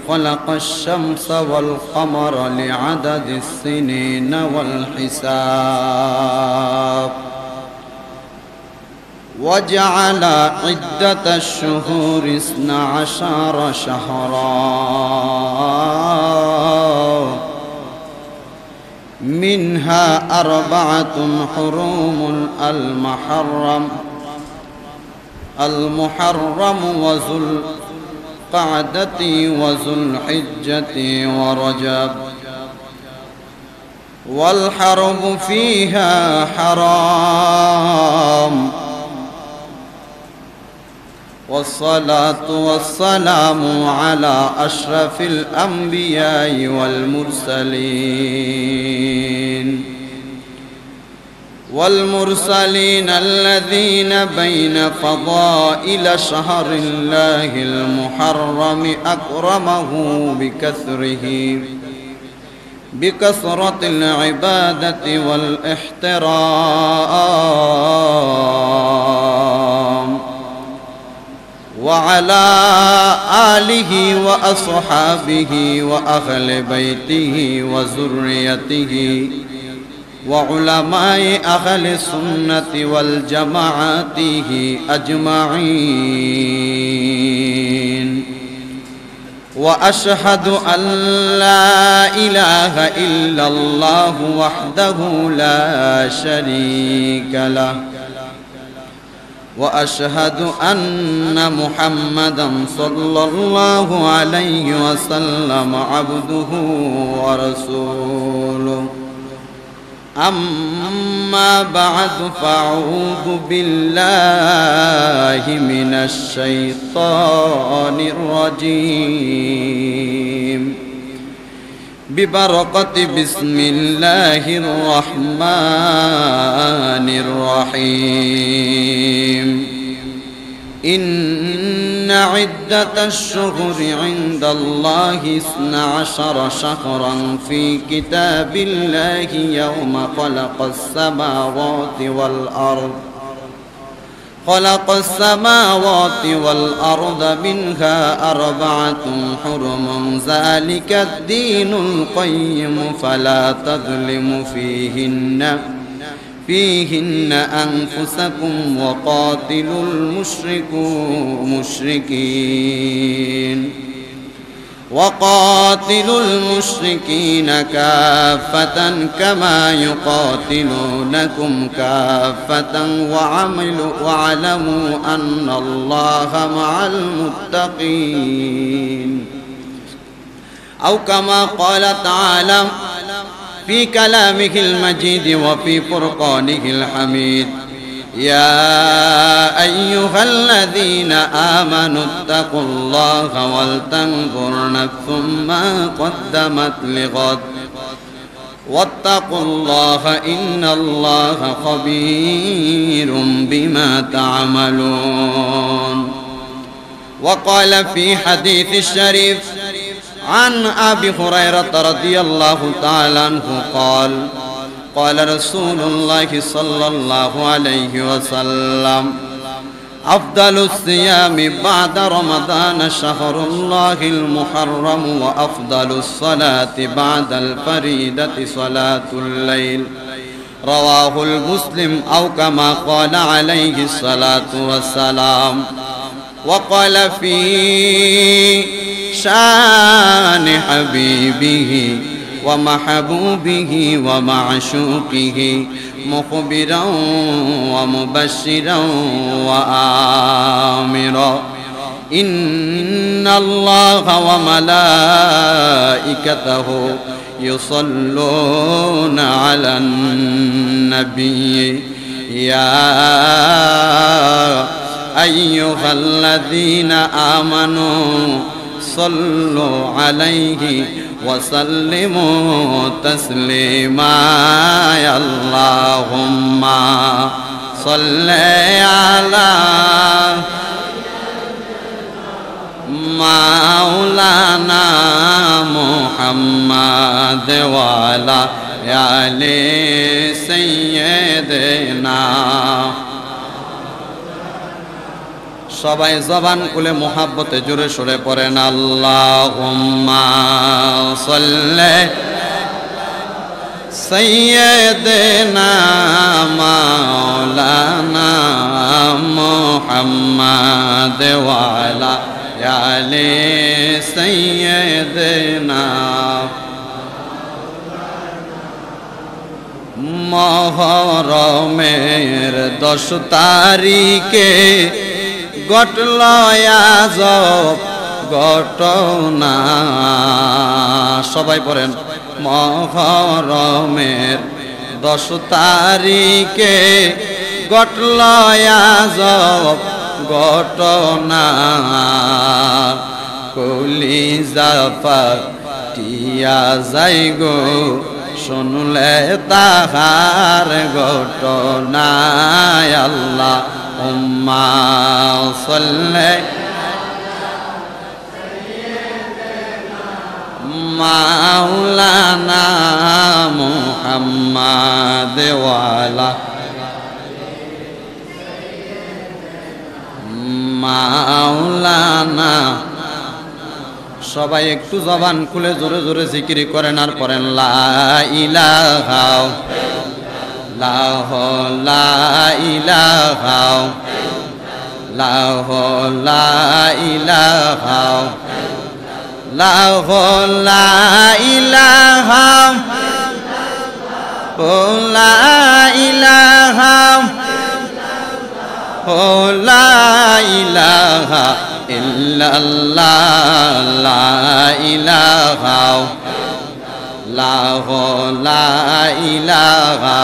خلق الشمس والقمر لعدد السنين والحساب وجعل عدة الشهور 12 شهرا منها 4 حرم المحرم وذو القعدة وذو الحجة ورجب والحرم فيها حرام والصلاة والسلام على أشرف الأنبياء والمرسلين الذين بين فضائل شهر الله المحرم أكرمه بكثرة العبادة والاحترام وعلى آله وأصحابه وأهل بيته وذريته وعلماء أهل السنة والجماعة أجمعين وأشهد أن لا إله إلا الله وحده لا شريك له وأشهد أن محمدًا صلى الله عليه وسلم عبده ورسوله أما بعد فأعوذ بالله من الشيطان الرجيم ببركة بسم الله الرحمن الرحيم إن عدة الشهور عند الله 12 شهرا في كتاب الله يوم خلق السماوات والأرض منها 4 حرم ذلك الدين القيم فلا تظلموا فيهن أنفسكم وقاتلوا المشركين كافة كما يقاتلونكم كافة واعلموا أن الله مع المتقين أو كما قال تعالى في كلامه المجيد وفي فرقانه الحميد يا أيها الذين آمنوا اتقوا الله ولتنظر نفس ما قدمت لغد واتقوا الله إن الله خبير بما تعملون وقال في حديث الشريف عن أبي هريرة رضي الله تعالى عنه قال رسول الله صلى الله عليه وسلم أفضل الصيام بعد رمضان شهر الله المحرم وأفضل الصلاة بعد الفريدة صلاة الليل رواه المسلم أو كما قال عليه الصلاة والسلام وقال في شان حبيبه ومحبوبه ومعشوقه مخبرا ومبشرا وآمرا إن الله وملائكته يصلون على النبي يا أيها الذين آمنوا صلوا عليه وسلموا تسليما يا اللهم صل على مولانا محمد وعلى آل سيدنا সবাই জবান খুলে মোহাব্বতে জোরে সরে পড়েন আল্লাহুম্মা সাল্লি সাইয়্যিদিনা মাওলানা মুহাম্মাদ ওয়া আলা আলি সাইয়্যিদিনা। মুহররমের 10 তারিখে ঘটল আজব ঘটনা। সবাই পড়েন মুহররমের 10 তারিখে ঘটল আজব ঘটনা। কলিজা ফাটিয়া যায় গো শুনলে তাহার ঘটনা। আল্লাহুম্মা সাল্লি মাওলানা মুহাম্মাদ ওয়া আলা মাওলানা। সবাই একটু জবান খুলে জোরে জোরে জিকির করেন আর পড়েন লা ইলাহা ইল্লাল্লাহ লা ইলাহা ইল্লাল্লাহ লা ইলাহা ইল্লাল্লাহ লা ইলাহা লা ইলাহা ইল্লাল্লাহ লা ইলাহা ইল্লাল্লাহ লা ইলাহা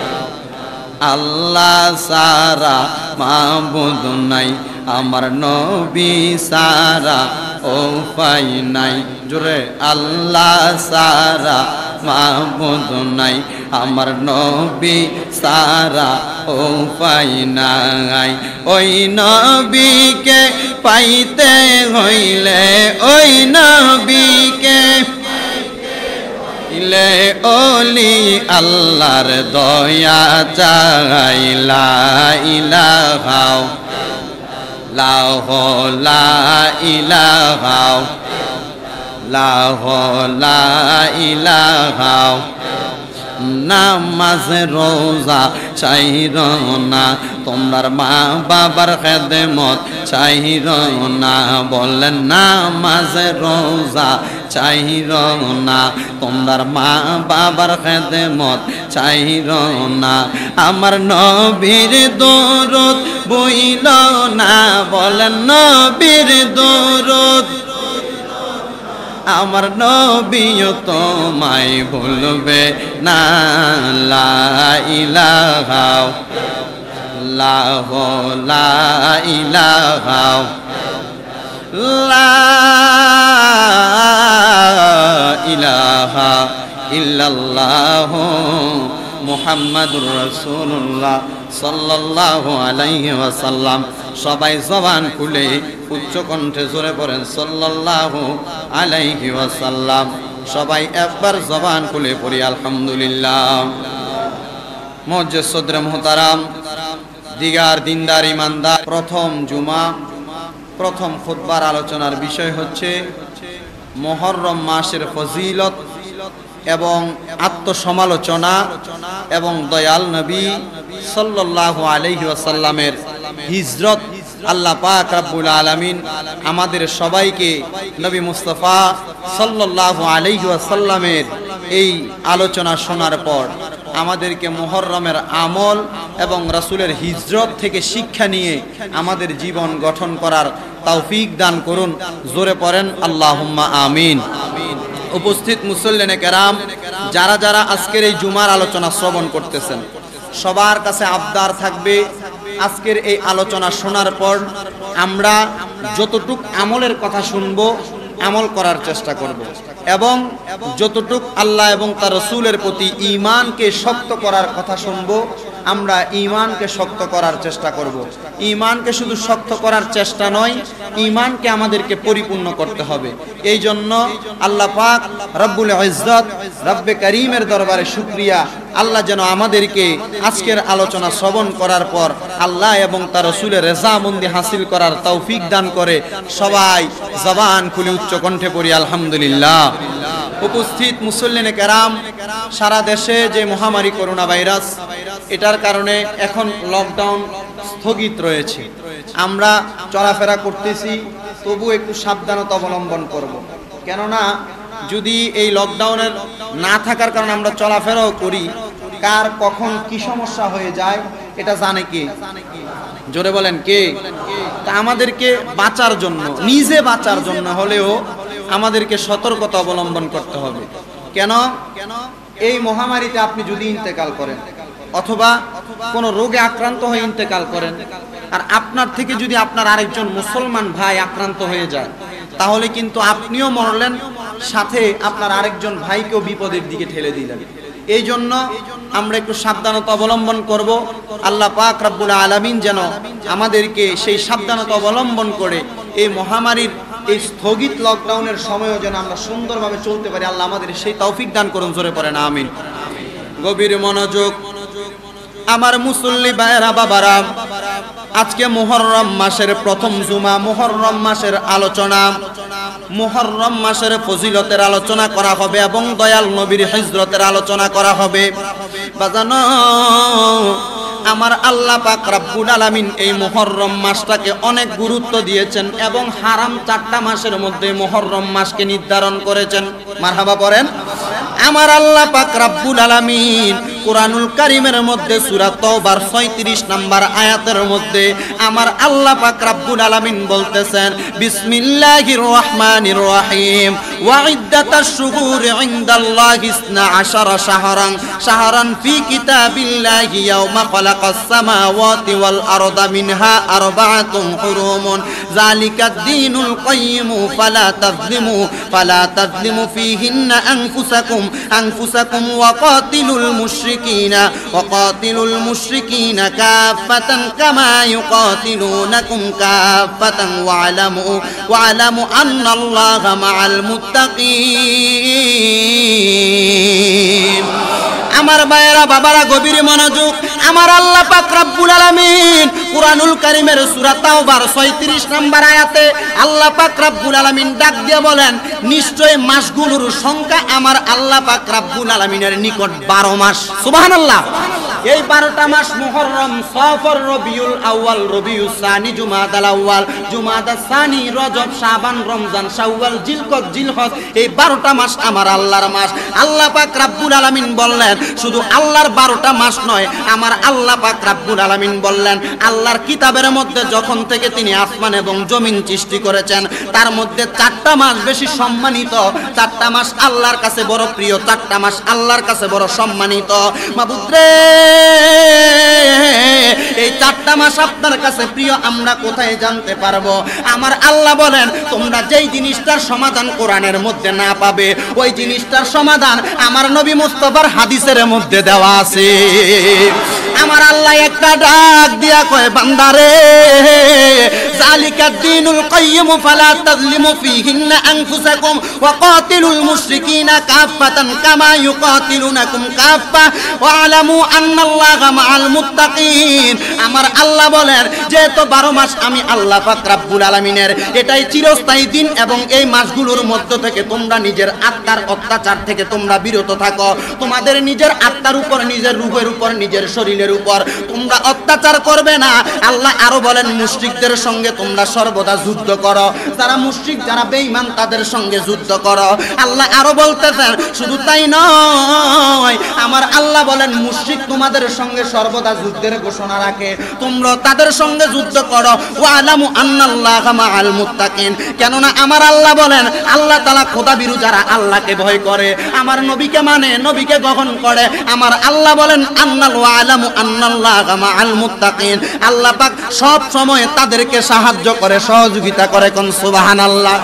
আল্লাহ সারা মাবুদ নাই আমার নবী সারা ও পাই নাই। জোরে আল্লাহ সারা মাবুদ নাই আমার নবী সারা ও পাই নাই। ওই নবীকে পাইতে হইলে ওই নবীকে ইলে ওলি আল্লাহর দয়া চাই। লা ইলাহা ইল্লাল্লাহ লা ইলাহা ইল্লাল্লাহ লা ইলাহা। নামাজ রোজা চাইর না তোমার মা বাবার খেদমত চাইর না। বলেন নামাজ রোজা চাইর না তোমার মা বাবার খেদমত চাইর না। আমার নবীর দরুদ বইল না বলেন নবীর দরুদ। আমার নবীও তোমায় ভুলবে না। লা ইলাহা ইল্লাল্লাহ লা ইলাহা লা ইলাহা ইল্লাল্লাহ মুহাম্মাদুর রাসূলুল্লাহ সাল্লাল্লাহু আলাইহি ওয়াসাল্লাম। সবাই জবান খুলে উচ্চ কণ্ঠে জোরে পড়েন সাল্লাল্লাহু আলাইহি ওয়াসাল্লাম। সবাই একবার জবান খুলে পড়ি আলহামদুলিল্লাহ। মুআজ্জিজ সদরে মুহতারাম দিগার দিনদার ইমানদার, প্রথম জুমা প্রথম খুতবার আলোচনার বিষয় হচ্ছে মুহররম মাসের ফজিলত এবং আত্মসমালোচনা এবং দয়াল নবী সাল্লাল্লাহু আলাইহি ওয়াসাল্লামের হিজরত। আল্লাহ পাক রব্বুল আলামিন আমাদের সবাইকে নবী মুস্তাফা সাল্লাল্লাহু আলাইহি ওয়াসাল্লামের এই আলোচনা শোনার পর আমাদেরকে মুহররমের আমল এবং রাসূলের হিজরত থেকে শিক্ষা নিয়ে আমাদের জীবন গঠন করার তৌফিক দান করুন। জোরে পড়েন আল্লাহুম্মা আমিন। উপস্থিত মুসল্লিনে কেরাম, যারা যারা আজকের এই জুমার আলোচনা শ্রবণ করতেছেন, সবার কাছে আবদার থাকবে আজকের এই আলোচনা শোনার পর আমরা যতটুক আমলের কথা শুনবো আমল করার চেষ্টা করব এবং যতটুক আল্লাহ এবং তার রাসূলের প্রতি ঈমানকে শক্ত করার কথা শুনবো আমরা ঈমানকে শক্ত করার চেষ্টা করব। ঈমানকে শুধু শক্ত করার চেষ্টা নয়, ঈমানকে আমাদেরকে পরিপূর্ণ করতে হবে। এই জন্য আল্লাহ পাক রব্বুল ইজ্জত রব্বে করিমের দরবারে শুকরিয়া, আল্লাহ যেন আমাদেরকে আজকের আলোচনা শ্রবণ করার পর আল্লাহ এবং তার রাসূলের রেজামন্দি হাসিল করার তৌফিক দান করে। সবাই জবান খুলে উচ্চ কণ্ঠে পড়ি আলহামদুলিল্লাহ। উপস্থিত মুসল্লিনে কেরাম, সারা দেশে যে মহামারী করোনা ভাইরাস, এটার কারণে এখন লকডাউন স্থগিত রয়েছে। আমরা চলাফেরা করতেছি, তবু একটু সাবধানতা অবলম্বন করব। কেননা যদি এই লকডাউনের না থাকার কারণে আমরা চলাফেরাও করি, কার কখন কি সমস্যা হয়ে যায় এটা জানে কে? জোরে বলেন কে? তা আমাদেরকে বাঁচার জন্য, নিজে বাঁচার জন্য হলেও আমাদেরকে সতর্কতা অবলম্বন করতে হবে। কেন? এই মহামারীতে আপনি যদি ইন্তেকাল করেন অথবা কোনো রোগে আক্রান্ত হয়ে ইন্তেকাল করেন, আর আপনার থেকে যদি আপনার আরেকজন মুসলমান ভাই আক্রান্ত হয়ে যায়, তাহলে কিন্তু আপনিও মরলেন, সাথে আপনার আরেকজন ভাইকেও বিপদের দিকে ঠেলে দিলেন। এই জন্য আমরা একটু সাবধানতা অবলম্বন করব। আল্লাহ পাক রব্বুল আলামিন যেন আমাদেরকে সেই সাবধানতা অবলম্বন করে এই মহামারীর এই স্থগিত লকডাউনের সময়ও যেন আমরা সুন্দরভাবে চলতে পারি। আল্লাহ আমাদের সেই তৌফিক দান করুন, জোরে পড়েন আমিন। গভীর মনোযোগ আমার মুসল্লি ভাইয়েরা, বাবারা, আজকে মুহররম মাসের প্রথম জুমা, মুহররম মাসের আলোচনা, মুহররম মাসের ফজিলতের আলোচনা করা হবে এবং দয়াল নবীর হিজরতের আলোচনা করা হবে। বাজানো, আমার আল্লাহ পাক রব্বুল আলামিন এই মুহররম মাসটাকে অনেক গুরুত্ব দিয়েছেন এবং হারাম 4টা মাসের মধ্যে মুহররম মাসকে নির্ধারণ করেছেন। মারহাবা পড়েন। আমার আল্লাহ পাক রব্বুল আলামিন কুরআনুল কারীমের মধ্যে সূরা তাওবার 36 নম্বর আয়াতের মধ্যে আমার আল্লাহ পাক রব্বুল আলামিন বলতেছেন, বিসমিল্লাহির রহমানির রহিম, ওয়া ইদ্দাতাশ শুহুরি ইনদাল্লাহি 12 শাহরান শাহরান ফি কিতাবিল্লাহি ইয়াওমা খালাকাস সামাওয়াতি ওয়াল আরদা মিনহা আরবাআতুন হুরুমুন যালিকাদ দীনুল কাইয়্যিম ফালা তাযলিমু ফীহিন্না আনফুসাকুম ওয়া কাতিলুল মুশরিকিনা কাফাতান কামা ইউকাতিলুনাকুম কাফাতান ওয়া'লামু আন্নাল্লাহা মা'আল মুত্তাকিন। আমার ভাইয়েরা, বাবারা, গভীর মনোযোগ। আমার আল্লাহ পাক রব্বুল আলামিন কুরআনুল কারীমের সূরা তাওবার 36 নম্বর আয়াতে আল্লাহ পাক রব্বুল আলামিন ডাক দিয়ে বলেন, নিশ্চয় মাসগুলোর সংখ্যা আমার আল্লাহ পাক রব্বুল আলামিনের নিকট 12 মাস। সুবহানাল্লাহ। এই 12টা মাস মুহররম, সফর, রবিউল আউয়াল, রবিউস সানি, জুমাদাল আউয়াল, জুমাদাস সানি, রজব, শাবান, রমজান, শাওয়াল, জিলকদ, জিলহজ, এই 12টা মাস আমার আল্লাহর মাস। আল্লাহ পাক রব্বুল আলামিন বললেন, শুধু আল্লাহর 12টা মাস নয়, আমার আল্লাহ পাক রব্বুল আলামিন বললেন, আল্লাহর কিতাবের মধ্যে যখন থেকে তিনি আসমান এবং জমিন সৃষ্টি করেছেন, তার মধ্যে 4টা মাস বেশি সম্মানিত, 4টা মাস আল্লাহর কাছে বড় প্রিয়, 4টা মাস আল্লাহর কাছে বড় সম্মানিত। মাবুদ রে, এই 4টা মাস আপনার কাছে প্রিয় আমরা কোথায় জানতে পারবো? আমার আল্লাহ বলেন, তোমরা যেই জিনিসটার সমাধান কোরআনের মধ্যে না পাবে, ওই জিনিসটার সমাধান আমার নবী মুস্তাফার হাদিসের মধ্যে দেওয়া আছে। আমার আল্লাহ একটা ডাক দিয়া কয়, বান্দারে, যালিকাদ দীনুল কাইয়্যিম ফালা তাযলিমু ফীহিন্না আনফুসাকুম ওয়া কাতিলুল মুশরিকিনা কাফাতান কামা ইউকাতিলুনাকুম কাফা ওয়া'লামু আন্নাল্লাহা মা'আল মুত্তাকিন। আমার আল্লাহ বলেন, যেহেতু 12 মাস আমি আল্লাহ পাক রব্বুল আলামিনের, এটাই চিরস্থায়ী দিন এবং এই মাসগুলোর মধ্য থেকে তোমরা নিজের আত্মার অত্যাচার থেকে তোমরা বিরত থাকো। তোমাদের নিজের আত্মার উপর, নিজের রূহের উপর, নিজের শরীরের উপর তোমরা অত্যাচার করবে না। আল্লাহ আরো বলেন, মুশরিকদের সঙ্গে তোমরা সর্বদা যুদ্ধ করো, যারা মুশরিক, যারা বেঈমান, তাদের সঙ্গে যুদ্ধ করো। আল্লাহ আরো বলতেছেন, শুধু তাই নয়, আমার আল্লাহ বলেন, মুশরিক তোমাদের সঙ্গে সর্বদা যুদ্ধের ঘোষণা রাখে, তোমরা তাদের সঙ্গে যুদ্ধ করো। ওয়া'লামু আন্নাল্লাহা মা'আল মুত্তাকিন। কেননা আমার আল্লাহ বলেন, আল্লাহ তাআলা খোদাবিরু যারা আল্লাহকে ভয় করে, আমার নবীকে মানে, নবীকে গ্রহণ করে, আমার আল্লাহ বলেন, ওয়া'লামু আন্নাল্লাহা মা'আল মুত্তাকিন। আল্লাহ পাক সব সময় তাদেরকে সাহায্য করে, সহযোগিতা করে। কোন সুবহানাল্লাহ।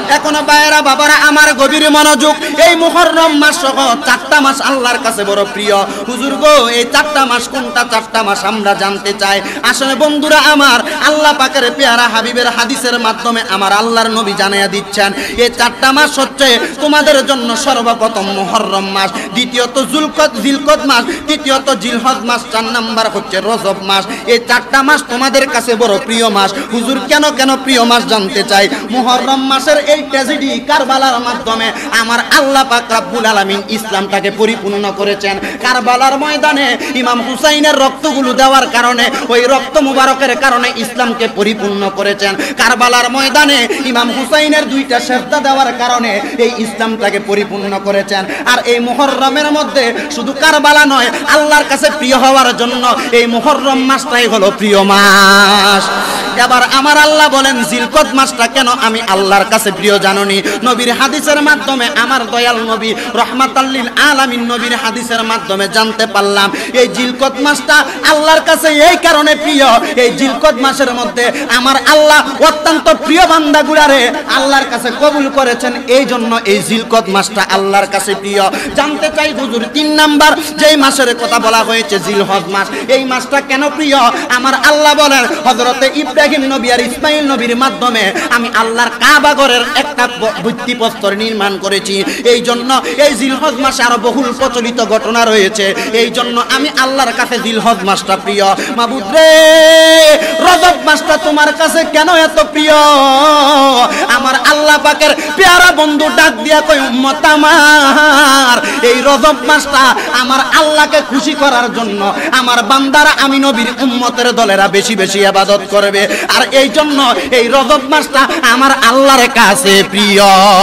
এখন ভাইয়েরা বাবারা আমার গভীর মনোযোগ, এই মুহররম মাস সহ 4টা মাস আল্লাহর কাছে বড় প্রিয়। হুজুর গো, এই 4টা মাস কোনটা 4টা মাস আমরা জানতে চাই। আসলে বন্ধুরা আমার, আল্লাহ পাকের পেয়ারা হাবিবের হাদিসের মাধ্যমে আমার আল্লাহর নবী জানাইয়া দিচ্ছেন, এই 4টা মাস হচ্ছে তোমাদের জন্য সর্বপ্রথম মুহররম মাস, দ্বিতীয়ত জিলকদ মাস, তৃতীয়ত জিলহজ মাস, 4 নাম্বার হচ্ছে রজব মাস। এই 4টা মাস তোমাদের কাছে বড় প্রিয় মাস। হুজুর কেন প্রিয় মাস জানতে চাই। মুহররম মাসের এই ট্র্যাজেডি কারবালার মাধ্যমে আমার আল্লাহ পাক রব্বুল আলামিন ইসলামটাকে পরিপূর্ণ করেছেন। কারবালার ময়দানে ইমাম হুসাইনের রক্তগুলো দেওয়ার কারণে, ওই রক্ত মুবারকের কারণে ইসলামকে পরিপূর্ণ করেছেন। কারবালার ময়দানে ইমাম হুসাইনের 2টা সেজদা দেওয়ার কারণে এই ইসলামটাকে পরিপূর্ণ করেছেন। আর এই মুহররমের মধ্যে শুধু কারবালা নয়, আল্লাহর কাছে প্রিয় হওয়ার জন্য এই মুহররম মাসটাই হলো প্রিয় মাস। এবার আমার আল্লাহ বলেন, জিলকদ মাসটা কেন আমি আল্লাহর কাছে প্রিয় জানুনি? নবীর হাদিসের মাধ্যমে আমার দয়াল নবী রহমাতাল লিল আলামিন নবীর হাদিসের মাধ্যমে জানতে পারলাম, এই জিলকদ মাসটা আল্লাহর কাছে এই কারণে প্রিয়, এই জিলকদ মাসের মধ্যে আমার আল্লাহ অত্যন্ত প্রিয় বান্দাগুলারে আল্লাহর কাছে কবুল করেছেন। এই জন্য এই জিলকদ মাসটা আল্লাহর কাছে প্রিয়। জানতে চাই হুজুর, 3 নাম্বার যেই মাসের কথা বলা হয়েছে জিলহজ মাস, এই মাসটা কেন প্রিয়? আমার আল্লাহ বলেন, হযরতে ইব্রাহিম নবী আর ইসমাইল নবীর মাধ্যমে আমি আল্লাহর কাবা ঘরের একটা ভিত্তিপ্রস্তর নির্মাণ করেছি। এই জন্য এই জিলহজ মাসে আরো বহুল প্রচলিত ঘটনা রয়েছে। এই জন্য আমি আল্লাহর কাছে জিলহজ মাসটা প্রিয়। মাবুদ রে, রজব মাসটা তোমার কাছে কেন এত প্রিয়? আমার আল্লাহ পাকের পেয়ারা বন্ধু ডাক দিয়া কই, উম্মত আমার, এই রজব মাসটা আমার আল্লাহকে খুশি করার জন্য আমার বান্দারা আমি নবীর উম্মতের দলেরা বেশি বেশি ইবাদত করবে। আর এই জন্য এই রজব মাসটা আমার আল্লাহর কাছে প্রিয়।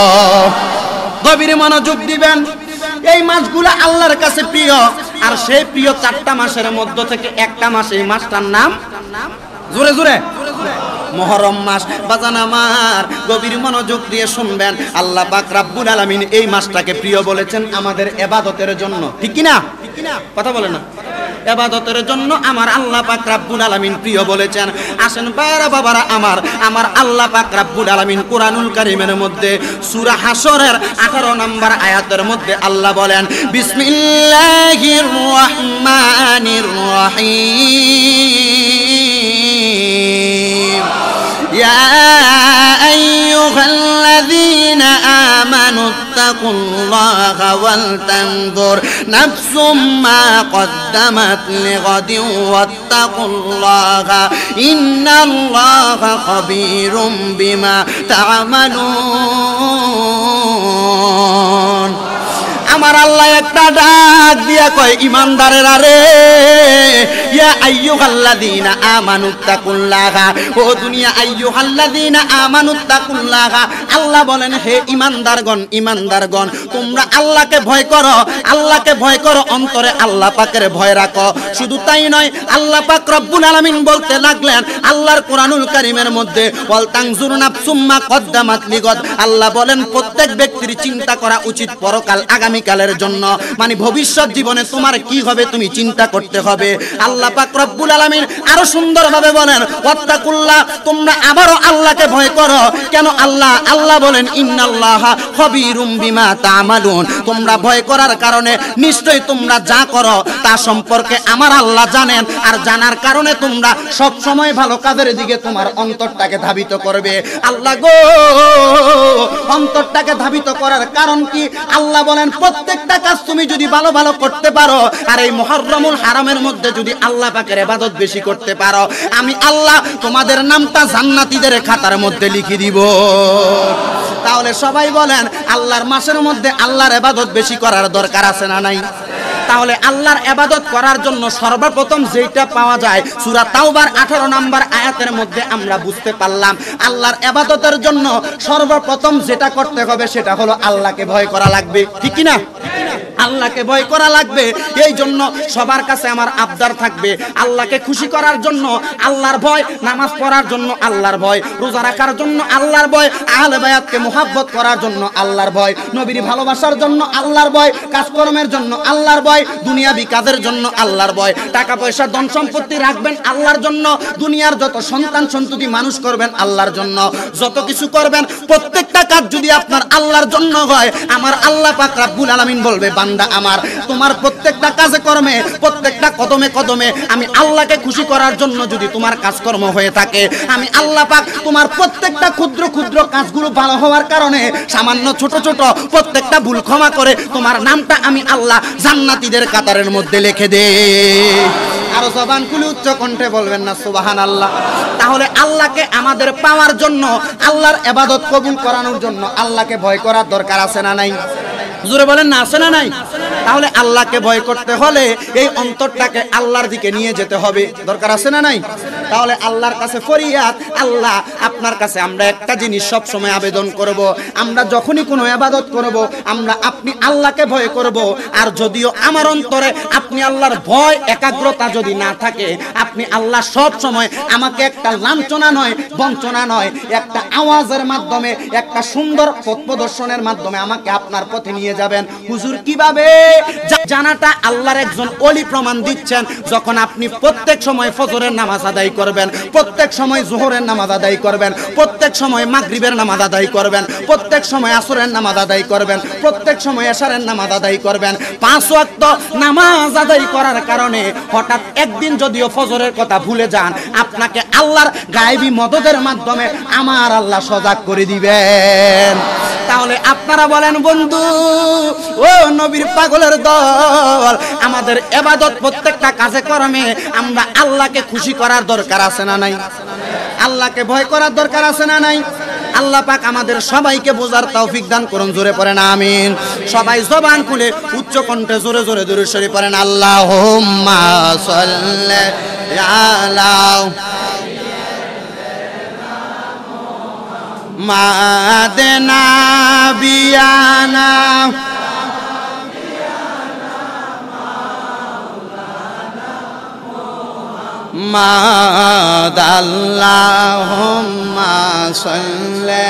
গভীর মনোযোগ দিবেন, এই মাসগুলো আল্লাহর কাছে প্রিয়। আর সেই প্রিয় 4টা মাসের মধ্য থেকে একটা মাস, এই মাসটার নাম জোরে জোরে মুহররম মাস। বাজান আমার গভীর মনোযোগ দিয়ে শুনবেন, আল্লাহ পাক রব্বুল আলামিন এই মাসটাকে প্রিয় বলেছেন আমাদের ইবাদতের জন্য। ঠিক কি না? কথা বলে না? ইবাদতের জন্য আমার আল্লাহ পাক রব্বুল আলামিন প্রিয় বলেছেন। আসেন ভাইরা বাবারা আমার আল্লাহ পাক রব্বুল আলামিন কুরআনুল কারীমের মধ্যে সূরা হাশরের 18 নম্বর আয়াতের মধ্যে আল্লাহ বলেন, বিসমিল্লাহির রহমানির রহিম, ইয়া আইয়ুহাল্লাযীনা আমানু ইত্তাকুল্লাহা ওয়াল তানজুর নাফসুম মা কদ্দামাত লিগাদিন ওয়াত্তাকুল্লাহা ইন্নাল্লাহা খাবীরুম বিমা তা'মালুন। আমার আল্লাহ একটা ডাক দিয়া কয়, ইমানদারেরা রে, ইয়া আইয়ুহাল্লাযীনা আমানুত্তাকুল্লাহা, ও দুনিয়া আইয়ুহাল্লাযীনা আমানুত্তাকুল্লাহা। আল্লাহ বলেন, হে ইমানদারগণ, তোমরা আল্লাহকে ভয় করো, আল্লাহকে ভয় করো, অন্তরে আল্লাহ পাকের ভয় রাখো। শুধু তাই নয়, আল্লাহ পাক রব্বুল আলামিন বলতে লাগলেন আল্লাহর কোরআনুল কারীমের মধ্যে, ওয়াল তানজুর নাফসুম মা কদ্দামাত লিগাদ। আল্লাহ বলেন, প্রত্যেক ব্যক্তির চিন্তা করা উচিত পরকাল, আগামীকালের জন্য, মানে ভবিষ্যৎ জীবনে তোমার কি হবে তুমি চিন্তা করতে হবে। আল্লাহ পাক রব্বুল আলামিন আরো সুন্দরভাবে বলেন, ওয়াত্তাকুল্লাহ, তোমরা আবারও আল্লাহকে ভয় করো। কেন? আল্লাহ বলেন, ইন্নাল্লাহা খাবীরুম বিমা তা'মালুন। তোমরা ভয় করার কারণে নিশ্চয়ই তোমরা যা করো তা সম্পর্কে আমার আল্লাহ জানেন। আর জানার কারণে তোমরা সব সময় ভালো কাজের দিকে তোমার অন্তরটাকে ধাবিত করবে। আল্লাহ গো, অন্তরটাকে ধাবিত করার কারণ কি? আল্লাহ বলেন, প্রত্যেকটা কাজ তুমি যদি ভালো ভালো করতে পারো, আর এই মুহররমুল হারামের মধ্যে যদি আল্লাহ পাকের ইবাদত বেশি করতে পারো, আমি আল্লাহ তোমাদের নামটা জান্নাতীদের খাতার মধ্যে লিখে দিব। তাহলে সবাই বলেন, আল্লাহর মাসের মধ্যে আল্লাহর ইবাদত বেশি করার দরকার আছে না নাই? তাহলে আল্লাহর ইবাদত করার জন্য সর্বপ্রথম যেটা পাওয়া যায় সূরা তাওবার 18 নম্বর আয়াতের মধ্যে আমরা বুঝতে পারলাম, আল্লাহর ইবাদতের জন্য সর্বপ্রথম যেটা করতে হবে সেটা হলো আল্লাহকে ভয় করা লাগবে। ঠিক কি না? আল্লাহকে ভয় করা লাগবে। এই জন্য সবার কাছে আমার আবদার থাকবে, আল্লাহকে খুশি করার জন্য আল্লাহর ভয়, নামাজ পড়ার জন্য আল্লাহর ভয়, রোজা রাখার জন্য আল্লাহর ভয়, আহলে বায়াতকে মুহাব্বত করার জন্য আল্লাহর ভয়, নবীর ভালোবাসার জন্য আল্লাহর ভয়, কাজকর্মের জন্য আল্লাহর ভয়, দুনিয়াবি কাজের জন্য আল্লাহর ভয়, টাকা পয়সা ধন সম্পত্তি রাখবেন আল্লাহর জন্য, দুনিয়ার যত সন্তান সন্ততি মানুষ করবেন আল্লাহর জন্য, যত কিছু করবেন প্রত্যেকটা কাজ যদি আপনার আল্লাহর জন্য হয়, আমার আল্লাহ পাক রব্বুল আলামিন বলবে, বান্দা আমার, তোমার প্রত্যেকটা কাজে কর্মে, প্রত্যেকটা কদমে কদমে আমি আল্লাহকে খুশি করার জন্য যদি তোমার কাজকর্ম হয়ে থাকে, আমি আল্লাহ পাক তোমার প্রত্যেকটা ক্ষুদ্র ক্ষুদ্র কাজগুলো ভালো হওয়ার কারণে সামান্য ছোট ছোট প্রত্যেকটা ভুল ক্ষমা করে তোমার নামটা আমি আল্লাহ জান্নাতীদের কাতারের মধ্যে লিখে দে। আরো জবান খুলে উচ্চ কণ্ঠে বলবেন না সুবহানাল্লাহ। তাহলে আল্লাহকে আমাদের পাওয়ার জন্য, আল্লাহর ইবাদত কবুল করানোর জন্য আল্লাহকে ভয় করার দরকার আছে না নাই? জোরে বলেন না, আছে না নাই? তাহলে আল্লাহকে ভয় করতে হলে এই অন্তরটাকে আল্লাহর দিকে নিয়ে যেতে হবে, দরকার আছে না নাই? তাহলে আল্লাহর কাছে ফরিয়াদ, আল্লাহ আপনার কাছে আমরা একটা জিনিস সব সময় আবেদন করব, আমরা যখনই কোনো ইবাদত করব আপনি আল্লাহকে ভয় করব। আর যদিও আমার অন্তরে আপনি আল্লাহর ভয় একাগ্রতা যদি না থাকে, আপনি আল্লাহ সব সময় আমাকে একটা লাঞ্ছনা নয়, বঞ্চনা নয়, একটা আওয়াজের মাধ্যমে, একটা সুন্দর পথ প্রদর্শনের মাধ্যমে আমাকে আপনার পথে নিয়ে যাবেন। হুজুর কিভাবে? জানাটা আল্লাহর একজন ওলি প্রমাণ দিচ্ছেন, যখন আপনি প্রত্যেক সময় ফজরের নামাজ আদায় করবেন, প্রত্যেক সময় যোহরের নামাজ আদায় করবেন, প্রত্যেক সময় মাগরিবের নামাজ আদায় করবেন, প্রত্যেক সময় আসরের নামাজ আদায় করবেন, প্রত্যেক সময় এশারের নামাজ আদায় করবেন, 5 ওয়াক্ত নামাজ আদায় করার কারণে হঠাৎ একদিন যদিও ফজরের কথা ভুলে যান, আপনাকে আল্লাহর গায়েবী মদদের মাধ্যমে আমার আল্লাহ সজাগ করে দিবেন। তাহলে আপনারা বলেন বন্ধু, ও নবীর পাগলের দল, আমাদের ইবাদত প্রত্যেকটা কাজে কর্মে আমরা আল্লাহকে খুশি করার দরকার আছে না নাই? আল্লাহকে ভয় করার দরকার আছে না নাই? আল্লাহ পাক আমাদের সবাইকে বোঝার তৌফিক দান করুন, জোরে পড়েন আমিন। সবাই জবান খুলে উচ্চ কণ্ঠে জোরে জোরে দুরূদ শরীফ পড়েন, আল্লাহুম্মা সাল্লি আলা মাদেনা বিয়ানা মাদাল্লাহুম্মা সাল্লি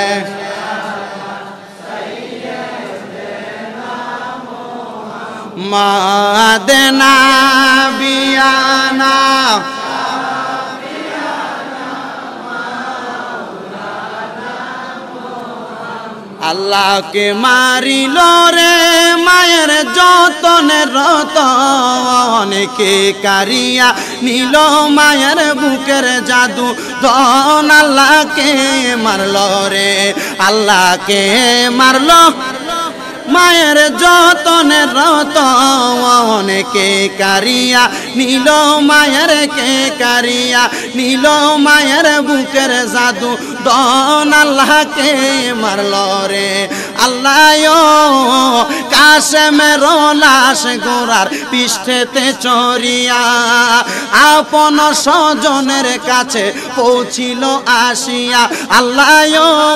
মাদেনা বিয়ানা আল্লাহকে মারিল রে মায়ের যতনে রতন, কে কারিয়া নিল মায়ের বুকের জাদু ধন, আল্লাহকে মারল রে, আল্লাহকে মারল মায়ের যতনে রতন, কে কারিয়া নিল মায়ের, কে কারিয়া নিল মায়ের বুকের জাদু ধন, আল্লাহকে মারল রে। আল্লাহ কাশেমের লাশ গোরার পৃষ্ঠেতে চড়িয়া আপন স্বজনের কাছে পৌঁছিল আসিয়া, আল্লাহ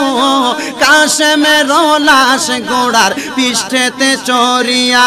কাশেমের লাশ গোরার পৃষ্ঠেতে চড়িয়া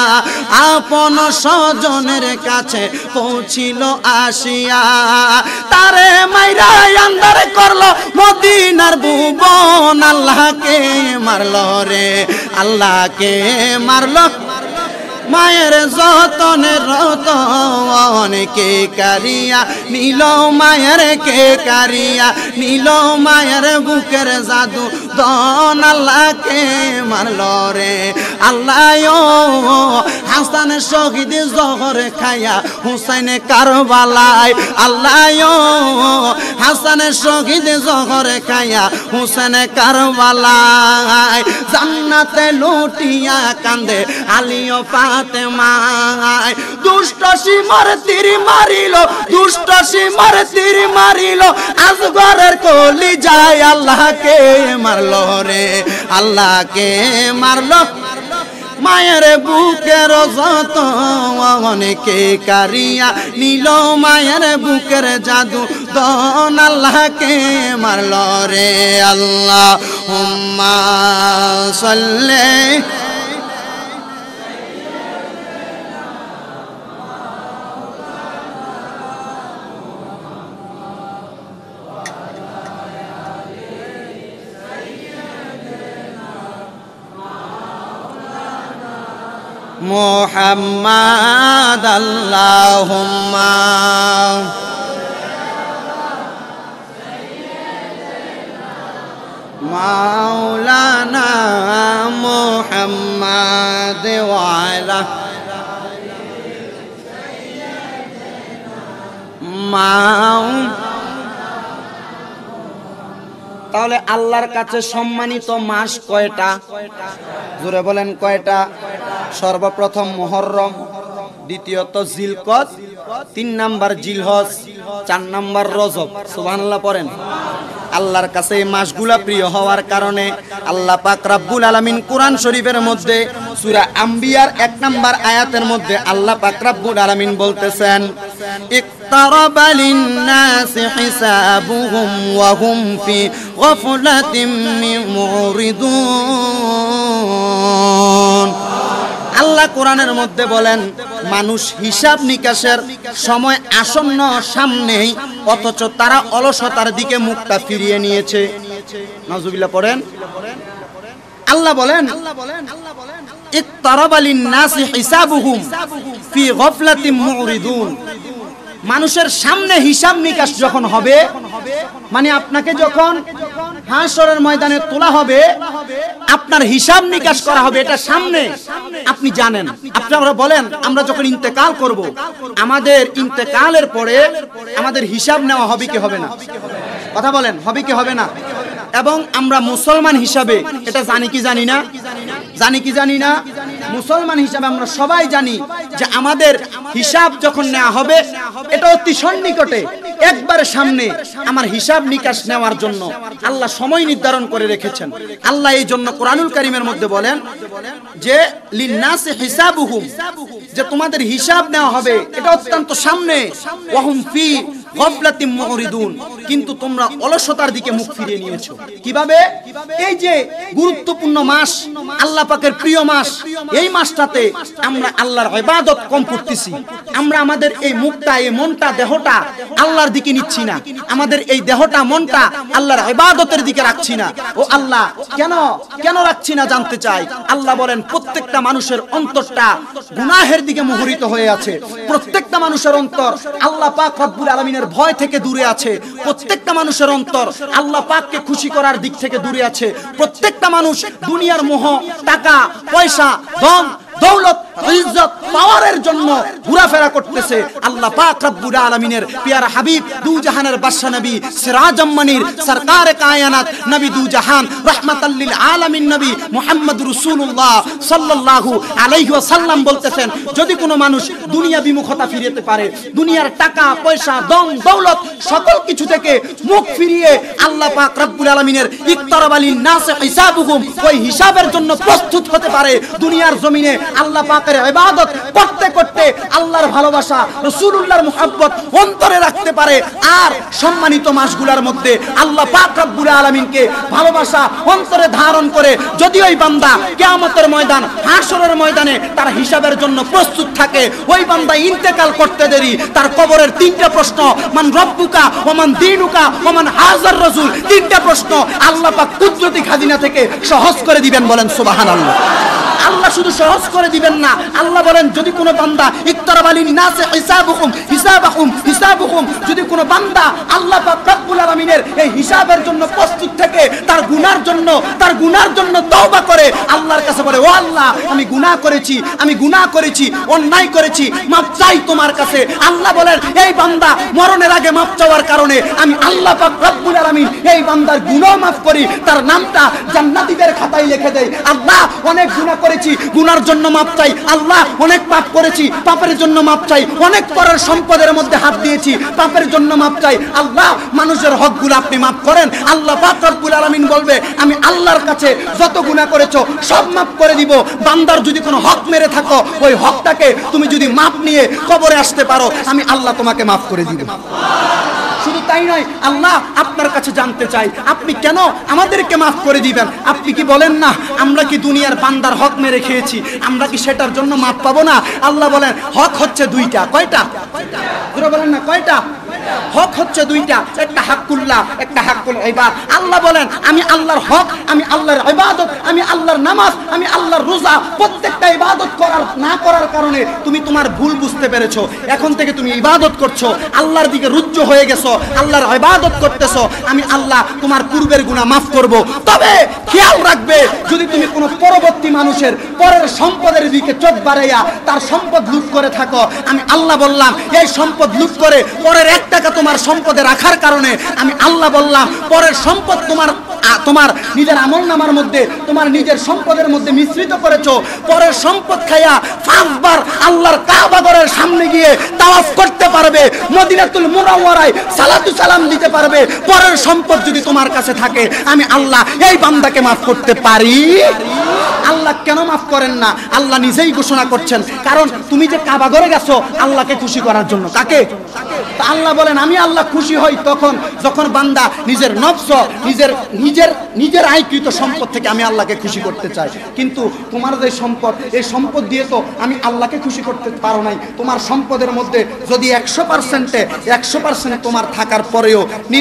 আপন স্বজনের কাছে পৌঁছিল আসিয়া, তারে মাইরা আন্দার করলো মদিনার ভুবন, আল্লাহকে মারল রে, আল্লাহকে মারল মায়ের যতনে রতন, কে কারিয়া নিল মায়ের, কে কারিয়া নিল মায়ের বুকের জাদু ধন, আল্লাহকে মারল রে। আল্লাহ হাসান শহীদ জহর খায়া হুসাইন কারবালায়, আল্লাহ হাসান শহীদ জহর খায়া হুসাইন কারবালায়, জান্নাতে লুটিয়া কান্দে আলিও ফাতেমায়, দুষ্ট সীমার তীর মারিল, দুষ্ট সীমার তীর মারিল আসগরের কলি যায়, আল্লাহকে মারল রে, আল্লাহকে মারল মায়ের বুকের যতন, কে কারিয়া নিল মায়ের বুকের জাদু ধন, আল্লাহকে মারল রে। আল্লাহুম্মা সাল্লি মুহাম্মাদ আল্লাহুম্মা মাওলানা মুহাম্মাদ ওয়া আলা তাহলে আল্লাহর কাছে সম্মানিত মাস কয়টা? জোরে বলেন কয়টা? সর্বপ্রথম মুহররম, দ্বিতীয়ত জিলকদ, 3 নাম্বার জিলহজ, 4 নাম্বার রজব। সুবহানাল্লাহ পড়েন। আল্লাহর কাছে এই মাসগুলা প্রিয় হওয়ার কারণে আল্লাহ পাক রব্বুল আলামিন কোরআন শরীফের মধ্যে সূরা আম্বিয়ার 1 নাম্বার আয়াতের মধ্যে আল্লাহ পাক রব্বুল আলামিন বলতেছেন, ইকতারাবা লিন-নাসি হিসাবুহুম ওয়া হুম ফি গাফলাতিন মুরিদুন। আল্লাহ কোরআনের মধ্যে বলেন, মানুষ হিসাব নিকাশের সময় আসন্ন সামনেই, অথচ তারা অলসতার দিকে মুখটা ফিরিয়ে নিয়েছে। নাউজুবিল্লাহ পড়েন। আল্লাহ বলেন, ইকতারাবা লিন-নাসি হিসাবুহুম ফি গাফলাতিন মুরিদুন। মানুষের সামনে হিসাব নিকাশ যখন হবে, মানে আপনাকে যখন হাসরের ময়দানে তোলা হবে, আপনার হিসাব নিকাশ করা হবে, এটা সামনে আপনি জানেন। আপনারা বলেন, আমরা যখন ইন্তেকাল করব, আমাদের ইন্তেকালের পরে আমাদের হিসাব নেওয়া হবে কি হবে না? কথা বলেন, হবে কি হবে না? এবং আমরা মুসলমান হিসাবে এটা জানি কি জানি না? জানি কি জানি না? মুসলমান হিসাবে আমরা সবাই জানি যে আমাদের হিসাব যখন নেওয়া হবে, এটা অতি সন্নিকটে, একবারে সামনে আমার হিসাব নিকাশ নেওয়ার জন্য আল্লাহ সময় নির্ধারণ করে রেখেছেন। আল্লাহ এই জন্য কোরআনুল কারীমের মধ্যে বলেন যে লিন-নাসি হিসাবুহুম, যে তোমাদের হিসাব নেওয়া হবে, এটা অত্যন্ত সামনে। ওয়া হুম ফি গাফলাতিন মুরিদুন, কিন্তু তোমরা অলসতার দিকে মুখ ফিরিয়ে নিয়েছো। কিভাবে? এই যে গুরুত্বপূর্ণ মাস, আল্লাহ পাকের প্রিয় মাস, এই মাসটাতে আমরা আল্লাহর ইবাদত কম করতেছি। আমরা আমাদের এই মুখটা, এই মনটা, দেহটা আল্লাহর দিকে নিচ্ছি না। আমাদের এই দেহটা, মনটা আল্লাহর ইবাদতের দিকে রাখছি না। ও আল্লাহ, কেন রাখছি না জানতে চাই। আল্লাহ বলেন, প্রত্যেকটা মানুষের অন্তরটা গুনাহের দিকে মোহরিত হয়ে আছে। প্রত্যেকটা মানুষের অন্তর আল্লাহ পাক রব্বুল আলামিনের ভয় থেকে দূরে আছে। প্রত্যেকটা মানুষের অন্তর আল্লাহ পাককে খুশি করার দিক থেকে দূরে আছে। প্রত্যেকটা মানুষ দুনিয়ার মোহ, টাকা পয়সা, ধন দৌলত, ইজ্জত পাওয়ারের জন্য ঘোরাফেরা করতেছে। আল্লাহ পাক রব্বুল আলামিনের পিয়ারা হাবিব, দু জাহানের বাদশা নবী, সিরাজাম মুনির, সরকারে কায়নাত, নবী দু জাহান, রাহমাতাল লিল আলামিন নবী মুহাম্মদুর রাসূলুল্লাহ সাল্লাল্লাহু আলাইহি ওয়াসাল্লাম বলতেছেন, যদি কোনো মানুষ দুনিয়া বিমুখতা ফিরিয়ে পারে, দুনিয়ার টাকা পয়সা, ধন দৌলত সকল কিছু থেকে মুখ ফিরিয়ে আল্লাহ পাক রব্বুল আলামিনের ইকতারাবা লিন-নাসি হিসাবুহুম, ওই হিসাবের জন্য প্রস্তুত হতে পারে, দুনিয়ার জমিনে আল্লাহ পাকের ইবাদত করতে করতে আল্লাহর ভালোবাসা, রাসূলুল্লাহর মুহাব্বত অন্তরে রাখতে পারে। আর সম্মানিত মাসগুলোর মধ্যে আল্লাহ পাক রব্বুল আলামিনকে ভালোবাসা অন্তরে ধারণ করে যদি ওই বান্দা কিয়ামতের ময়দান, হাসরের ময়দানে তার হিসাবের জন্য প্রস্তুত থাকে, ওই বান্দা ইন্তেকাল করতে দেরি তার কবরের 3টা প্রশ্ন, মান রব্বুকা ওয়া মান দীনুকা ওয়া মান হাযার রাসূল, 3টা প্রশ্ন আল্লাহ পাক কুদরতি খাজিনা থেকে সহজ করে দিবেন। বলেন সুবহানাল্লাহ। আল্লাহ শুধু সহজ করে দিবেন না, আল্লাহ বলেন, যদি কোনো বান্দা ইকতারাবা লিন-নাসি হিসাবুহুম, যদি কোনো বান্দা আল্লাহ পাক রব্বুল আলামিনের এই হিসাবের জন্য প্রস্তুত থেকে তার গুনার জন্য তওবা করে, আল্লাহর কাছে বলে, ও আল্লাহ, আমি গুনাহ করেছি, অন্যায় করেছি, মাফ চাই তোমার কাছে। আল্লাহ বলেন, এই বান্দা মরণের আগে মাফ চাওয়ার কারণে আমি আল্লাহ পাক রব্বুল আলামিন এই বান্দার গুনাহ মাফ করি, তার নামটা জান্নাতীদের খাতায় লিখে দেই। আল্লাহ, অনেক গুনাহ করেছি, গুনার জন্য মাপ চাই। আল্লাহ, অনেক পাপ করেছি, পাপের জন্য মাপ চাই। অনেক পরের সম্পদের মধ্যে হাত দিয়েছি, পাপের জন্য মাপ চাই। আল্লাহ, মানুষের হকগুলো আপনি মাফ করেন। আল্লাহ পাক রব্বুল আলামিন বলবে, আমি আল্লাহর কাছে যত গুনাহ করেছো সব মাফ করে দিব। বান্দার যদি কোনো হক মেরে থাকো, ওই হকটাকে তুমি যদি মাপ নিয়ে কবরে আসতে পারো, আমি আল্লাহ তোমাকে মাফ করে দিব। শুধু তাই নয়, আল্লাহ আপনার কাছে জানতে চাই, আপনি কেন আমাদেরকে মাফ করে দিবেন? আপনি কি বলেন না, আমরা কি দুনিয়ার বান্দার হক মেরে খেয়েছি, আমরা কি সেটার জন্য মাফ পাবো না? আল্লাহ বলেন, হক হচ্ছে 2টা। কয়টা? পুরো বলেন না, কয়টা? হক হচ্ছে দুইটা, একটা হাক্কুল্লাহ, একটা হাক্কুল ইবাদ। আল্লাহ বলেন আমি আল্লাহর হক, আমি আল্লাহর ইবাদত, আমি আল্লাহর নামাজ, আমি আল্লাহর রোজা, প্রত্যেকটা ইবাদত করার না করার কারণে তুমি তোমার ভুল বুঝতে পেরেছো। এখন থেকে তুমি ইবাদত করছো, আল্লাহর দিকে রুজ্জু হয়ে গেছো, আল্লাহর ইবাদত করতেছো। আমি আল্লাহ তোমার পূর্বের গুনাহ মাফ করব। তবে খেয়াল রাখবে, যদি তুমি কোনো পরবর্তী মানুষের পরের সম্পদের দিকে চোখ বাড়াইয়া তার সম্পদ লুট করে থাকো, আমি আল্লাহ বললাম এই সম্পদ লুট করে পরের 1 টাকা তোমার সম্পদে রাখার কারণে আমি আল্লাহ বললাম পরের সম্পদ তোমার নিজের আমলনামার মধ্যে, তোমার নিজের সম্পদের মধ্যে মিশ্রিত করেছো। পরের সম্পদ খাইয়া 5 বার আল্লাহর কাবা ঘরের সামনে গিয়ে তাওয়াফ করতে পারবে, মদিনাতুল মুনাওয়ারায় সালাতু সালাম দিতে পারবে। পরের সম্পদ যদি তোমার কাছে থাকে, আমি আল্লাহ এই বান্দাকে মাফ করতে পারি। আল্লাহ কেন মাফ করেন না? আল্লাহ নিজেই ঘোষণা করছেন, কারণ তুমি যে কাবা ঘরে গেছো আল্লাহকে খুশি করার জন্য। কাকে? আল্লাহ বলেন আমি আল্লাহ খুশি হই তখন যখন বান্দা নিজের নফস, নিজের আয়কৃত সম্পদ থেকে আমি আল্লাহকে খুশি করতে চাই। কিন্তু তোমার যে সম্পদ, এই সম্পদ দিয়ে তো আমি আল্লাহকে খুশি করতে পারো নাই। তোমার সম্পদের মধ্যে যদি 100% তোমার থাকার পরেও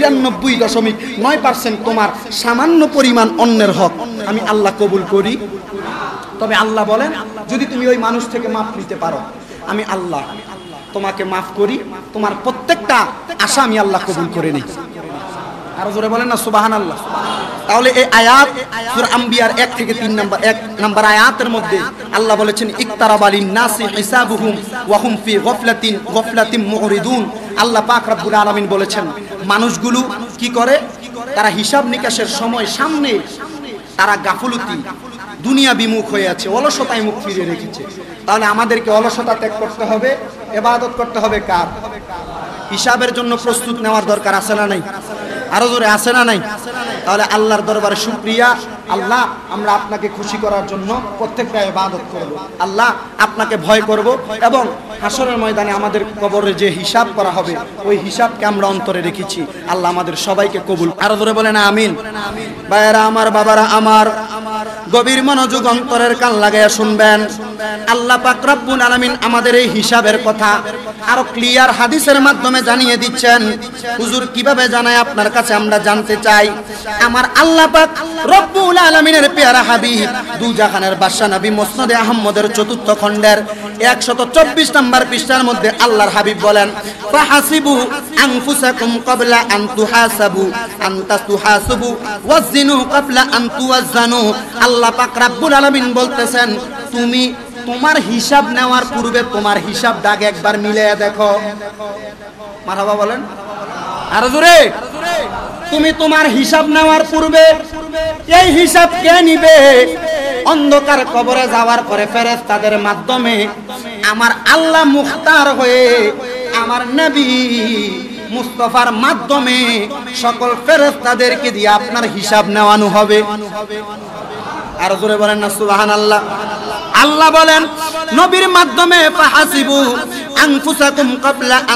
99.9% তোমার সামান্য পরিমাণ অন্যের হক, আমি আল্লাহ কবুল করি। তবে আল্লাহ বলেন যদি তুমি ওই মানুষ থেকে মাফ নিতে পারো, আমি আল্লাহ তোমাকে মাফ করি, তোমার প্রত্যেকটা আশা আমি আল্লাহ কবুল করে নিই। আরো জোরে বলেন না সুবহানাল্লাহ। তাহলে এই আয়াত সূরা আম্বিয়ার 1 থেকে 3 নম্বর আয়াতের মধ্যে আল্লাহ বলেছেন ইকতারাবা লিন-নাসি হিসাবুহুম ওয়া হুম ফি গাফলাতিন মুরিদুন। আল্লাহ পাক রব্বুল আলামিন বলেছেন মানুষগুলো কি করে, তারা হিসাব নিকাশের সময় সামনে তারা গাফলতি, দুনিয়া বিমুখ হয়ে আছে, অলসতায় মুখ ফিরিয়ে রেখেছে। তাহলে আমাদেরকে অলসতা ত্যাগ করতে হবে, ইবাদত করতে হবে কার? হিসাবের জন্য প্রস্তুত নেওয়ার দরকার আছে না নাই? আরো জোরে আছে না নাই? তাহলে আল্লাহর দরবারে শুকরিয়া। আল্লাহ আমরা আপনাকে খুশি করার জন্য প্রত্যেকটা ইবাদত করব, আল্লাহ আপনাকে ভয় করব, এবং হাসরের ময়দানে আমাদের কবরে যে হিসাব করা হবে ওই হিসাবকে আমরা অন্তরে রেখেছি। আল্লাহ আমাদের সবাইকে কবুল। আরো জোরে বলেন আমিন। ভাইয়েরা আমার, বাবারা আমার, গভীর মনোযোগ অন্তরের কান লাগাইয়া শুনবেন। আল্লাহ পাক রব্বুল আলামিন আমাদের এই হিসাবের কথা আরো ক্লিয়ার হাদিসের মাধ্যমে জানিয়ে দিচ্ছেন। হুজুর কিভাবে জানায় আপনার কাছে আমরা জানতে চাই। আমার আল্লাহ পাক রব্বুল আলামিনের পেয়ারা হাবিব দু জাহানের বাদশা নবী মুসনাদে আহমদের 4th খণ্ডের 124 নম্বর পৃষ্ঠার মধ্যে আল্লাহর হাবিব বলেন ফাহাসিবু আনফুসাকুম ক্বাবলা আন তুহাসাবু আনতা তুহাসাবু ওয়াজিনু ক্বাবলা আন তুওয়াজ্জানু। আল্লাহ পাক রব্বুল আলামিন বলতেছেন তুমি তোমার হিসাব নেওয়ার পূর্বে তোমার হিসাব দাগ একবার মিলিয়ে দেখো। মারহাবা বলেন আরো জোরে। তুমি তোমার হিসাব নেওয়ার পূর্বে এই হিসাব কে নিবে? অন্ধকার কবরে যাওয়ার পরে ফেরেশতাদের মাধ্যমে আমার আল্লাহ মুখতার হয়ে আমার নবী মুস্তাফার মাধ্যমে সকল ফেরেশতাদেরকে দিয়ে আপনার হিসাব নেওয়ানো হবে। আর জোরে বলেন না সুবহানাল্লাহ। আল্লাহ বলেন নবীর মাধ্যমে ফাহাসিবু আনফুসাকুম ক্বাবলা আন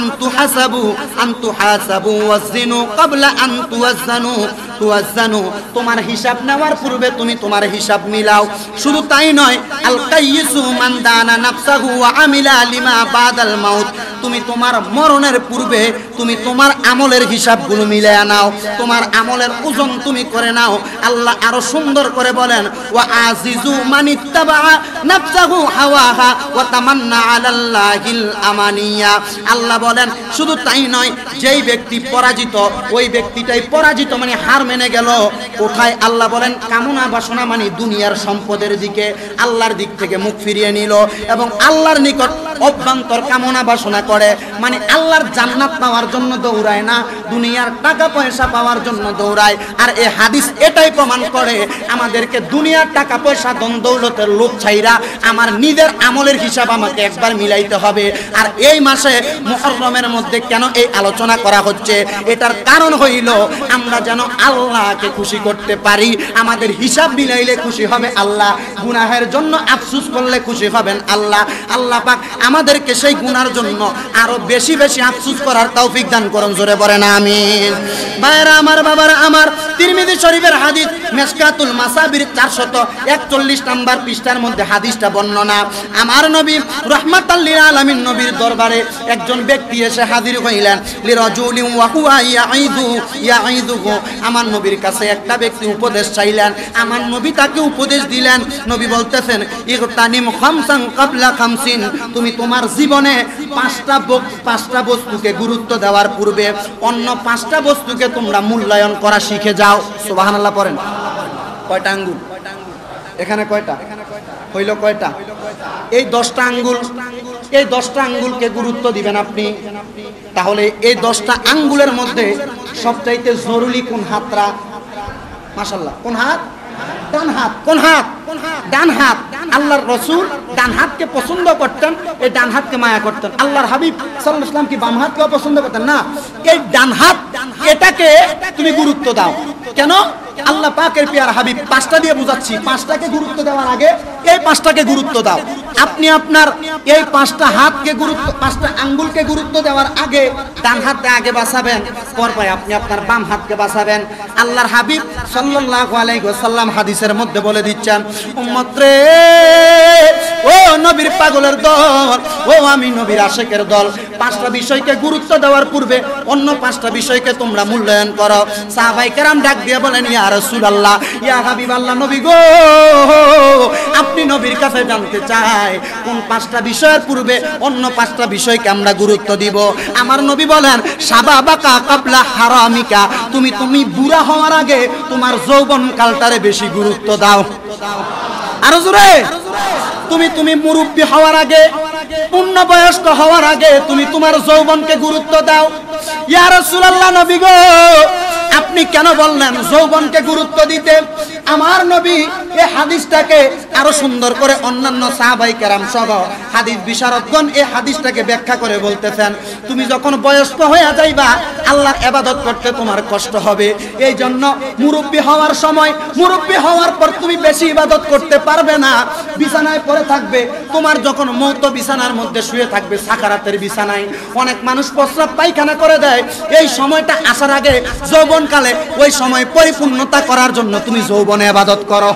তুহাসাবু ওয়াজিনু ক্বাবলা আন তুওয়াজ্জানু। তোমার হিসাব নেওয়ার পূর্বে তুমি তোমার হিসাব মিলাও। শুধু তাই নয়, আল কাইয়িসু মান দানা নাফসাহু ওয়া আমিলা লিমা বাদাল মাউত। তুমি তোমার মরণের পূর্বে তুমি তোমার আমলের হিসাবগুলো মিলায়া নাও, তোমার আমলের ওজন তুমি করে নাও। আল্লাহ আরো সুন্দর করে বলেন ওয়া আজিজু মানিত্তাবা নাফসাহু হাওয়াহা ওয়া তামান্না আলাল্লাহিল আমানিয়া। আল্লাহ বলেন শুধু তাই নয়, যেই ব্যক্তি পরাজিত ওই ব্যক্তিটাই পরাজিত, মানে হার মেনে গেল। কোথায়? আল্লাহ বলেন কামনা বাসনা মানে দুনিয়ার সম্পদের দিকে, আল্লাহর দিক থেকে মুখ ফিরিয়ে নিল এবং আল্লাহর নিকট অভ্যন্তর কামনা বাসনা করে, মানে আল্লাহর জান্নাত পাওয়ার জন্য দৌড়ায় না, দুনিয়ার টাকা পয়সা পাওয়ার জন্য দৌড়ায়। আর এই হাদিস এটাই প্রমাণ করে আমাদেরকে দুনিয়ার টাকা পয়সা ধন দৌলতের লোভ ছাইরা আমার নিজের আমলের হিসাব আমাকে একবার মিলাইতে হবে। আর এই মাসে মুহররমের মধ্যে কেন এই আলোচনা করা হচ্ছে? এটার কারণ হইল আমরা যেন আল্লাহকে খুশি করতে পারি। আমাদের হিসাব মিলাইলে খুশি হবে আল্লাহ, গুনাহের জন্য আফসোস করলে খুশি হবেন আল্লাহ। আল্লাহ পাক আমাদেরকে সেই গুনার জন্য আরো বেশি বেশি আফসোস করার তৌফিক দান করুন। জোরে বলেন আমিন। ভাইরা আমার, বাবারা আমার, তিরমিজি শরীফের হাদিস মিশকাতুল মাসাবির 441 নম্বর পৃষ্ঠার মধ্যে হাদিসটা বর্ণনা। আমার নবী রাহমাতাল লিল আলামিন নবীর দরবারে একজন ব্যক্তি এসে হাজির হইলেন। লিরাজুলিন ওয়া হুয়া ইয়াইদুহু, আমার নবীর কাছে একটা ব্যক্তি উপদেশ চাইলেন। আমার নবী তাকে উপদেশ দিলেন। নবী বলতেছেন ইগতানিম খামসান ক্বাবলা খামসিন, তুমি তোমার জীবনে পাঁচটা বস্তুকে গুরুত্ব দেওয়ার পূর্বে অন্য 5টা বস্তুকে তোমরা মূল্যায়ন করা শিখে যাও। সুবহানাল্লাহ পড়েন। কয়টা আঙ্গুল এখানে? কয়টা হইল? কয়টা? এই 10টা আঙ্গুল। এই 10টা আঙ্গুলকে গুরুত্ব দিবেন আপনি। তাহলে এই 10টা আঙ্গুলের মধ্যে সবচাইতে জরুরি কোন হাতটা? মাশাআল্লাহ, কোন হাত? ডান হাত। কোন হাত? ডান হাত। আল্লাহর রাসূল ডান হাতকে পছন্দ করতেন, এই ডান হাতকে মায়া করতেন। আল্লাহর হাবিব সাল্লাল্লাহু আলাইহি ওয়াসাল্লাম কি বাম হাতকে পছন্দ করতেন না? এই ডান হাত, এটাকে তুমি গুরুত্ব দাও। কেন? আল্লাহ পাকের পিয়ার হাবিব 5টা দিয়ে বুঝাচ্ছি, 5টাকে গুরুত্ব দেওয়ার আগে এই 5টাকে গুরুত্ব দাও। আপনি আপনার এই 5টা হাতকে গুরুত্ব, 5টা আঙ্গুলকে গুরুত্ব দেওয়ার আগে ডান হাতকে আগে বাঁচাবেন, পরপরে আপনি আপনার বাম হাতকে বাঁচাবেন। আল্লাহর হাবিব সাল্লাল্লাহু আলাইহি ওয়াসাল্লাম হাদিসের মধ্যে বলে দিচ্ছেন, উম্মত রে, ও নবীর পাগলের দল, ও আমি নবীর আশিকের দল, 5টা বিষয়কে গুরুত্ব দেওয়ার পূর্বে অন্য 5টা বিষয়কে তোমরা মূল্যায়ন করো। সাহাবায়ে কেরাম ডাক দিয়ে বলেন, ইয়া রাসূলুল্লাহ, ইয়া হাবিবাল্লাহ, নবী গো, আপনি নবীর কাছে জানতে চাই কোন 5টা বিষয়ের পূর্বে অন্য 5টা বিষয়কে আমরা গুরুত্ব দিব। আমার নবী বলেন, শাবাবাকা ক্বাবলা হারামিকা, তুমি বুড়া হওয়ার আগে তোমার যৌবন কালটারে বেশি গুরুত্ব দাও। আরো জোরে, তুমি মুরব্বি হওয়ার আগে, পূর্ণবয়স্ক হওয়ার আগে তুমি তোমার যৌবনকে গুরুত্ব দাও। ইয়া রাসূলুল্লাহ, নবী গো, আপনি কেন বললেন যৌবনকে গুরুত্ব দিতে? আমার নবী এই হাদিসটাকে আরো সুন্দর করে অন্যান্য সাহাবায়ে কেরাম সহ হাদিস বিশারদগণ এই হাদিসটাকে ব্যাখ্যা করে বলতেছেন, তুমি যখন বয়স্ক হয়ে যাইবা আল্লাহর ইবাদত করতে তোমার কষ্ট হবে। এই জন্য মুরব্বি হওয়ার সময়, মুরব্বি হওয়ার পর তুমি বেশি ইবাদত করতে পারবে না, বিছানায় পড়ে থাকবে। তোমার যখন মৌত বিছানার মধ্যে শুয়ে থাকবে, সাকারাতের বিছানায়, অনেক মানুষ প্রস্রাব পায়খানা করে দেয়। এই সময়টা আসার আগে যৌবনকালে ওই সময় পরিপূর্ণতা করার জন্য তুমি যৌবনে ইবাদত করো।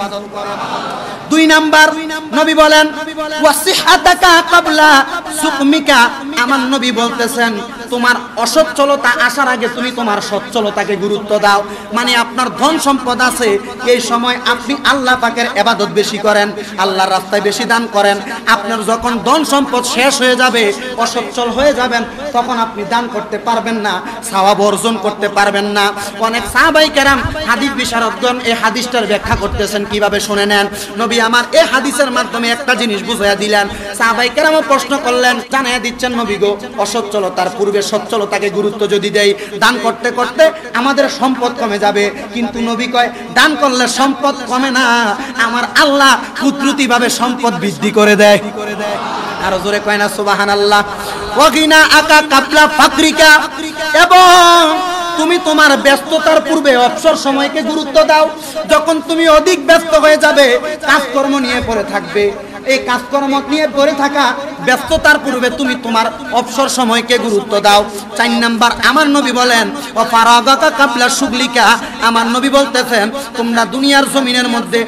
2 নাম্বার, নবী বলেন ওয়াসিহাতাকা ক্বাবলা সুকমিকা, আমার নবী বলতেছেন তোমার অসচ্ছলতা আসার আগে তুমি তোমার সচ্ছলতাকে গুরুত্ব দাও। মানে আপনার ধন সম্পদ আছে, এই সময় আপনি আল্লাহ পাকের ইবাদত বেশি করেন, আল্লাহর রাস্তায় বেশি দান করেন। আপনার যখন ধন সম্পদ শেষ হয়ে যাবে, অসচ্ছল হয়ে যাবেন, তখন আপনি দান করতে পারবেন না, সওয়াব অর্জন করতে পারবেন না। অনেক সাহাবায়ে কেরাম হাদিস বিশারদগণ এই হাদিসটার ব্যাখ্যা করতেছেন, কিভাবে শুনে নেন। নবী আমার এই হাদিসের মাধ্যমে একটা জিনিস বুঝাইয়া দিলেন। সাহাবায়ে কেরামও প্রশ্ন করলেন, জানাইয়া দিচ্ছেন, নবী গো, অসচ্ছলতার পূর্বে সচ্ছলতাকে গুরুত্ব যদি দেই, দান করতে করতে আমাদের সম্পদ কমে যাবে। কিন্তু নবী কয়, দান করলে সম্পদ কমে না, আমার আল্লাহ কুদরতিভাবে সম্পদ বৃদ্ধি করে দেয়। আরো জোরে কয় না সুবহানাল্লাহ। ওয়াগিনা আকা ক্বাবলা ফাকরিকা, এবং তুমি তোমার ব্যস্ততার পূর্বে অবসর সময়কে গুরুত্ব দাও। যখন তুমি অধিক ব্যস্ত হয়ে যাবে, কাজকর্ম নিয়ে পড়ে থাকবে, এই কাজকর্ম নিয়ে পড়ে থাকা ব্যস্ততার পূর্বে তুমি তোমার অবসর সময়কে গুরুত্ব দাও। 4 নাম্বার, আমার নবী বলেন ও ফারাগাকা ক্বাবলা শুগলিকা, আমার নবী বলতেছেন তোমরা দুনিয়ার জমিনের মধ্যে,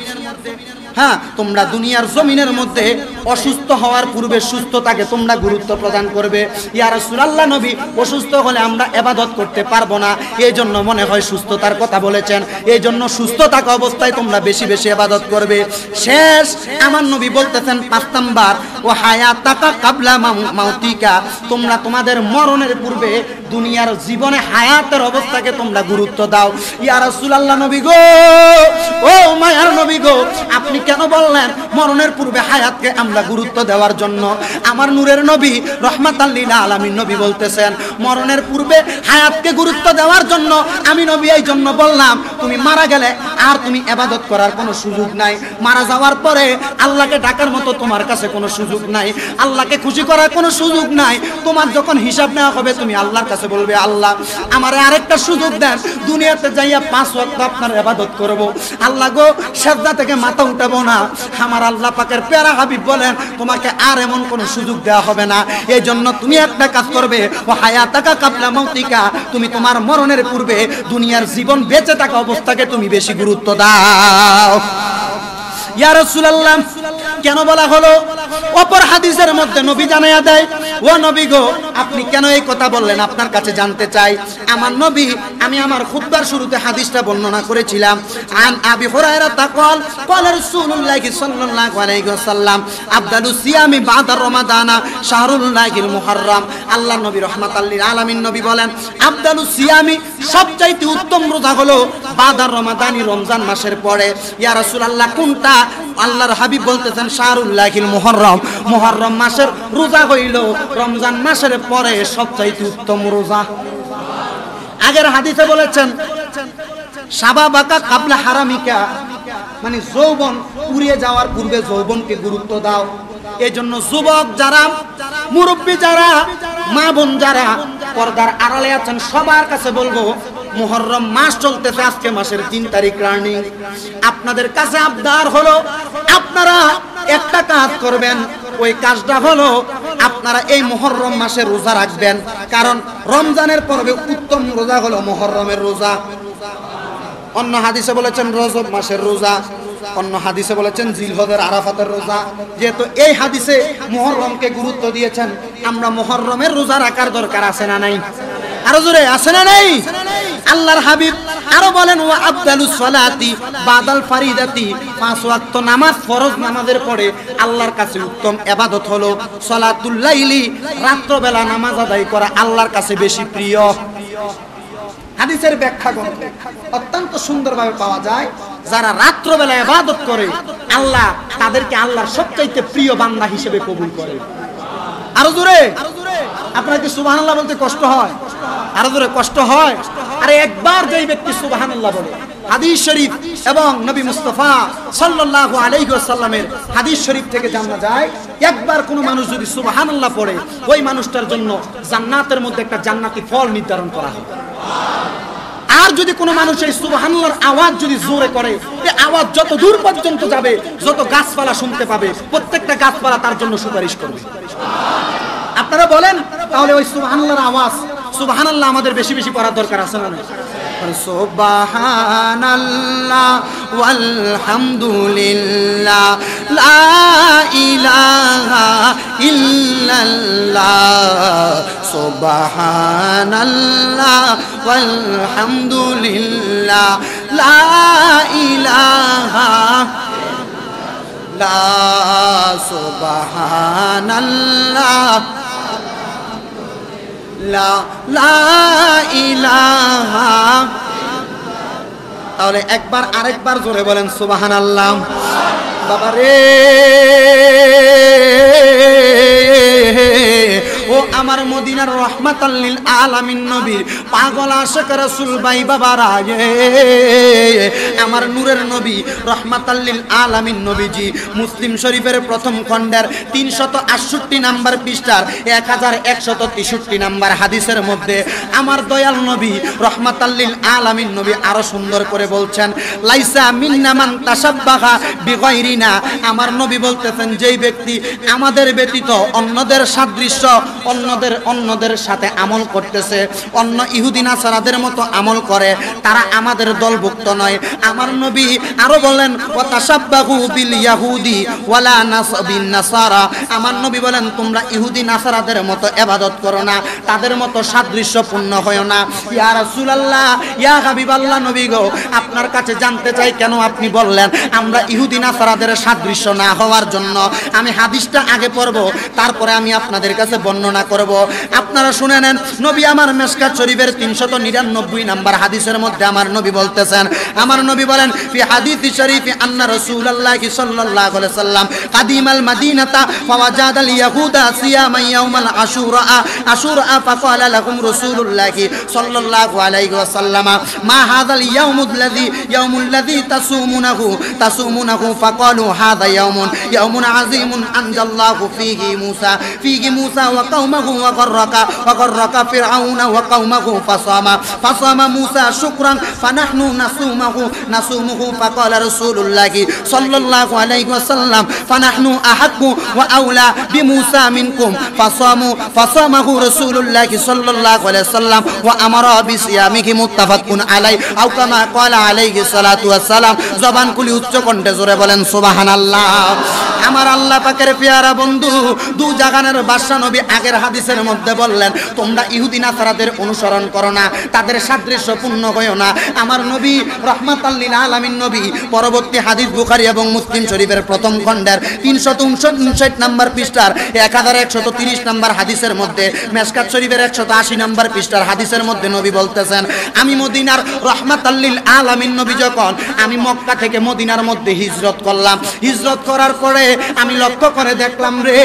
তোমরা দুনিয়ার জমিনের মধ্যে অসুস্থ হওয়ার পূর্বে সুস্থতাকে তোমরা গুরুত্ব প্রদান করবে। ইয়া রাসূলুল্লাহ, নবী অসুস্থ হলে আমরা ইবাদত করতে পারবো না, এই জন্য মনে হয় সুস্থতার কথা বলেছেন, এই জন্য সুস্থ থাকা অবস্থায় তোমরা বেশি বেশি ইবাদত করবে। শেষ আমার নবী বলতেছেন 5 নাম্বার, ও হায়াতাকা ক্বাবলা মাউতিকা, তোমরা তোমাদের মরণের পূর্বে দুনিয়ার জীবনে হায়াতের অবস্থাকে তোমরা গুরুত্ব দাও। ইয়া রাসূলুল্লাহ, নবী গো, ও মায়ার নবী গো, আপনি কেন বললেন মরণের পূর্বে হায়াতকে আমরা গুরুত্ব দেওয়ার জন্য? আমার নূরের নবী রাহমাতাল লিল আলামিন নবী বলতেছেন মরণের পূর্বে হায়াতকে গুরুত্ব দেওয়ার জন্য। আমি নবী এই জন্য বললাম, তুমি মারা গেলে আর তুমি ইবাদত করার কোনো সুযোগ নাই, মারা যাওয়ার পরে আল্লাহকে ডাকার মতো তোমার কাছে কোনো সুযোগ সুযোগ নাই, আল্লাহকে খুশি করার কোনো সুযোগ নাই। তোমার যখন হিসাব নেওয়া হবে তুমি আল্লাহর কাছে বলবে, আল্লাহ আমারে আরেকটা সুযোগ দেন, দুনিয়াতে যাইয়া 5 ওয়াক্ত আপনার ইবাদত করব। আল্লাহ গো, সিজদা থেকে মাথা উঠাবো না। আমার আল্লাহ পাকের প্যারা হাবিব বলেন, তোমাকে আর এমন কোনো সুযোগ দেওয়া হবে না। এই জন্য তুমি একটা কাজ করবে, ও হায়াতাকা কাবলা মাউতিকা, তুমি তোমার মরণের পূর্বে দুনিয়ার জীবন বেঁচে থাকা অবস্থাকে তুমি বেশি গুরুত্ব দাও। ইয়া রাসূলুল্লাহ, কেন বলা হলো? অপর হাদিসের মধ্যে নবী জানায়া দেয়, ও নবী গো, আপনি কেন এই কথা বললেন? আপনার কাছে জানতে চাই। আমার নবী, আমি আমার খুতবার শুরুতে হাদিসটা বর্ণনা করেছিলাম। আন আবি হুরায়রা তাকাল ক্বালা রাসূলুল্লাহি সাল্লাল্লাহু আলাইহি ওয়াসাল্লাম আফদালুস সিয়ামি বাদা রমাদানা শাহরুল্লাহিল মুহাররম। আল্লাহ নবী রাহমাতাল লিল আলামিন নবী বলেন, আফদালুস সিয়ামি, সবচাইতে উত্তম রোজা হলো বাদা রমাদানি, রমজান মাসের পরে। ইয়া রাসূলুল্লাহ, কোনটা? আল্লাহর হাবিব বলতেছেন শাহরুল্লাহিল মুহাররম, মুহররম মাসের রোজা হইল রমজান মাসের পরে সবচাইতে উত্তম রোজা। আগের হাদিসে বলেছেন শাবাবাকা কাবলা হারামিকা, মানে যৌবন পুড়িয়ে যাওয়ার পূর্বে যৌবনকে গুরুত্ব দাও। এই জন্য যুবক যারা, মুরব্বী যারা, মা বোন যারা পর্দার আড়ালে আছেন, সবার কাছে বলবো, মুহররম মাস চলতেছে, আজকে মাসের 3 তারিখ রানিং। আপনাদের কাছে আবদার হলো, আপনারা একটা কাজ করবেন, ওই কাজটা হলো আপনারা এই মুহররম মাসে রোজা রাখবেন। কারণ রমজানের পর্বে উত্তম রোজা হলো মুহররমের রোজা। অন্য হাদিসে বলেছেন রজব মাসের রোজা, অন্য হাদিসে বলেছেন জিলহজের আরাফাতের রোজা। যেহেতু এই হাদিসে মুহররমকে গুরুত্ব দিয়েছেন, আমরা মুহররমের রোজা রাখার দরকার আছে না নাই? আরো জোরে, আছে না নাই? আল্লাহর হাবিব আরো বলেন, ওয়া আফদালুস সালাতি বাদাল ফারিদাতি, 5 ওয়াক্ত নামাজ, ফরজ নামাজের পরে আল্লাহর কাছে উত্তম ইবাদত হলো সালাতুল লাইলি, রাত্রবেলা নামাজ আদায় করা আল্লাহর কাছে বেশি প্রিয়। হাদিসের ব্যাখ্যা গ্রন্থে অত্যন্ত সুন্দরভাবে পাওয়া যায়, যারা রাত্রবেলা ইবাদত করে আল্লাহ তাদেরকে আল্লাহর সবচাইতে প্রিয় বান্দা হিসেবে কবুল করে। আরো জোরে, আপনার কি সুবহানাল্লাহ বলতে কষ্ট হয়? আরো জোরে, কষ্ট হয়? আরে একবার যেই ব্যক্তি সুবহানাল্লাহ বলে, হাদিস শরীফ এবং নবী মুস্তাফা সাল্লাল্লাহু আলাইহি ওয়াসাল্লামের হাদিস শরীফ থেকে জানা যায়, একবার কোনো মানুষ যদি সুবহানাল্লাহ পড়ে, ওই মানুষটার জন্য জান্নাতের মধ্যে একটা জান্নাতি ফল নির্ধারণ করা হয়। আর যদি কোনো মানুষ এই সুবহানাল্লাহর আওয়াজ যদি জোরে করে, এই আওয়াজ যত দূর পর্যন্ত যাবে, যত গাছপালা শুনতে পাবে, প্রত্যেকটা গাছপালা তার জন্য সুপারিশ করবে। আপনারা বলেন, তাহলে ওই সুবহানাল্লাহর আওয়াজ, সুবহানাল্লাহ আমাদের বেশি বেশি পড়ার দরকার আছে না? সুবহানাল্লাহ ওয়ালহামদুলিল্লাহ লা ইলাহা ইল্লাল্লাহ, সুবহানাল্লাহ ওয়ালহামদুলিল্লাহ লা ইলাহা লা, সুবহানাল্লাহ লা লা ইলাহা। তাহলে একবার আরেকবার জোরে বলেন সুবহানাল্লাহ। বাবা রে, ও আমার মদিনার রহমাতাল লিল আলামিন নবীর পাগল আশিক রাসূল ভাই বাবারা, আমার নূরের নবী রহমাতাল লিল আলামিন নবীজি মুসলিম শরীফের প্রথম খণ্ডের 368 নাম্বার পৃষ্ঠার 1163 নাম্বার হাদিসের মধ্যে আমার দয়াল নবী রহমাতাল লিল আলামিন নবী আরো সুন্দর করে বলছেন, লাইসা মিন্না মান তাশাব্বাহা বিগাইরিনা। আমার নবী বলতেছেন, যেই ব্যক্তি আমাদের ব্যতীত অন্যদের সাদৃশ্য, অন্যদের সাথে আমল করতেছে, অন্য ইহুদি নাসারাদের মতো আমল করে, তারা আমাদের দলভুক্ত নয়। আমার নবী আরো বলেন, ওয়া তাশাব্বাহু বিল ইয়াহুদি ওয়ালা নাসবিন নাসারা। আমার নবী বলেন, তোমরা ইহুদি নাসারাদের মতো ইবাদত করো না, তাদের মতো সাদৃশ্যপূর্ণ হয়ো না। ইয়া রাসূলুল্লাহ, ইয়া হাবিবাল্লাহ নবী গো, আপনার কাছে জানতে চাই, কেন আপনি বললেন আমরা ইহুদি নাসারাদের সাদৃশ্য না হওয়ার জন্য? আমি হাদিসটা আগে পড়ব, তারপরে আমি আপনাদের কাছে বর্ণনা করব। আপনারা শুনে নেন, নবী আমার মিশকাত শরীফের 399 নম্বর হাদিসের মধ্যে আমার নবী বলতেছেন, আমার নবী বলেন ফি হাদিসি শরীফি আন্না রাসূলুল্লাহ সাল্লাল্লাহু আলাইহি সাল্লাম কাদিমাল মাদিনাতা ফাওয়াজাদাল ইয়াহুদা সিয়ামা ইয়াউমাল আশুরা ফাকালা লাহুম রাসূলুল্লাহ সাল্লাল্লাহু আলাইহি ওয়াসাল্লাম মা হাযাল ইয়াউমুল্লাযী তাসুমুনাহু ফাকালু হাযা ইয়াউমুন আযীমুন আনজাল্লাহু ফীহি মূসা ওয়া কওমাহু ওয়া গররাকা ফিরআউনা ওয়া কওমাহু ফাসামা মূসা শুকরান ফানাহনু নাসুমুহু ফাকালা রাসূলুল্লাহ সাল্লাল্লাহু আলাইহি ওয়াসাল্লাম ফানাহনু আহাক্কু ওয়া আওলা বিমূসা মিনকুম ফাসামাহু রাসূলুল্লাহ সাল্লাল্লাহু আলাইহি ওয়াসাল্লাম ওয়া আমারা বিসিয়ামিহি মুত্তাফাকুন আলাই আও কামা ক্বালা আলাইহি সালাতু ওয়াস সালাম। জবান খুলি উচ্চ কণ্ঠে জোরে বলেন সুবহানাল্লাহ। আমার আল্লাহ পাকের পেয়ারা বন্ধু, দু জাহানের বাদশা নবী আগের হাদিসের মধ্যে বললেন, তোমরা ইহুদি নাসারাদের অনুসরণ করো না, তাদের সাদৃশ্যপূর্ণ হয়ো না। আমার নবী রাহমাতাল লিল আলামিন নবী পরবর্তী হাদিস বুখারী এবং মুসলিম শরীফের প্রথম খণ্ডের 359 নম্বর পৃষ্ঠার 1130 নম্বর হাদিসের মধ্যে, মিশকাত শরীফের 180 নম্বর পৃষ্ঠার হাদিসের মধ্যে নবী বলতেছেন, আমি মদিনার রাহমাতাল লিল আলামিন নবী যখন আমি মক্কা থেকে মদিনার মধ্যে হিজরত করলাম, হিজরত করার পরে আমি লক্ষ্য করে দেখলাম রে,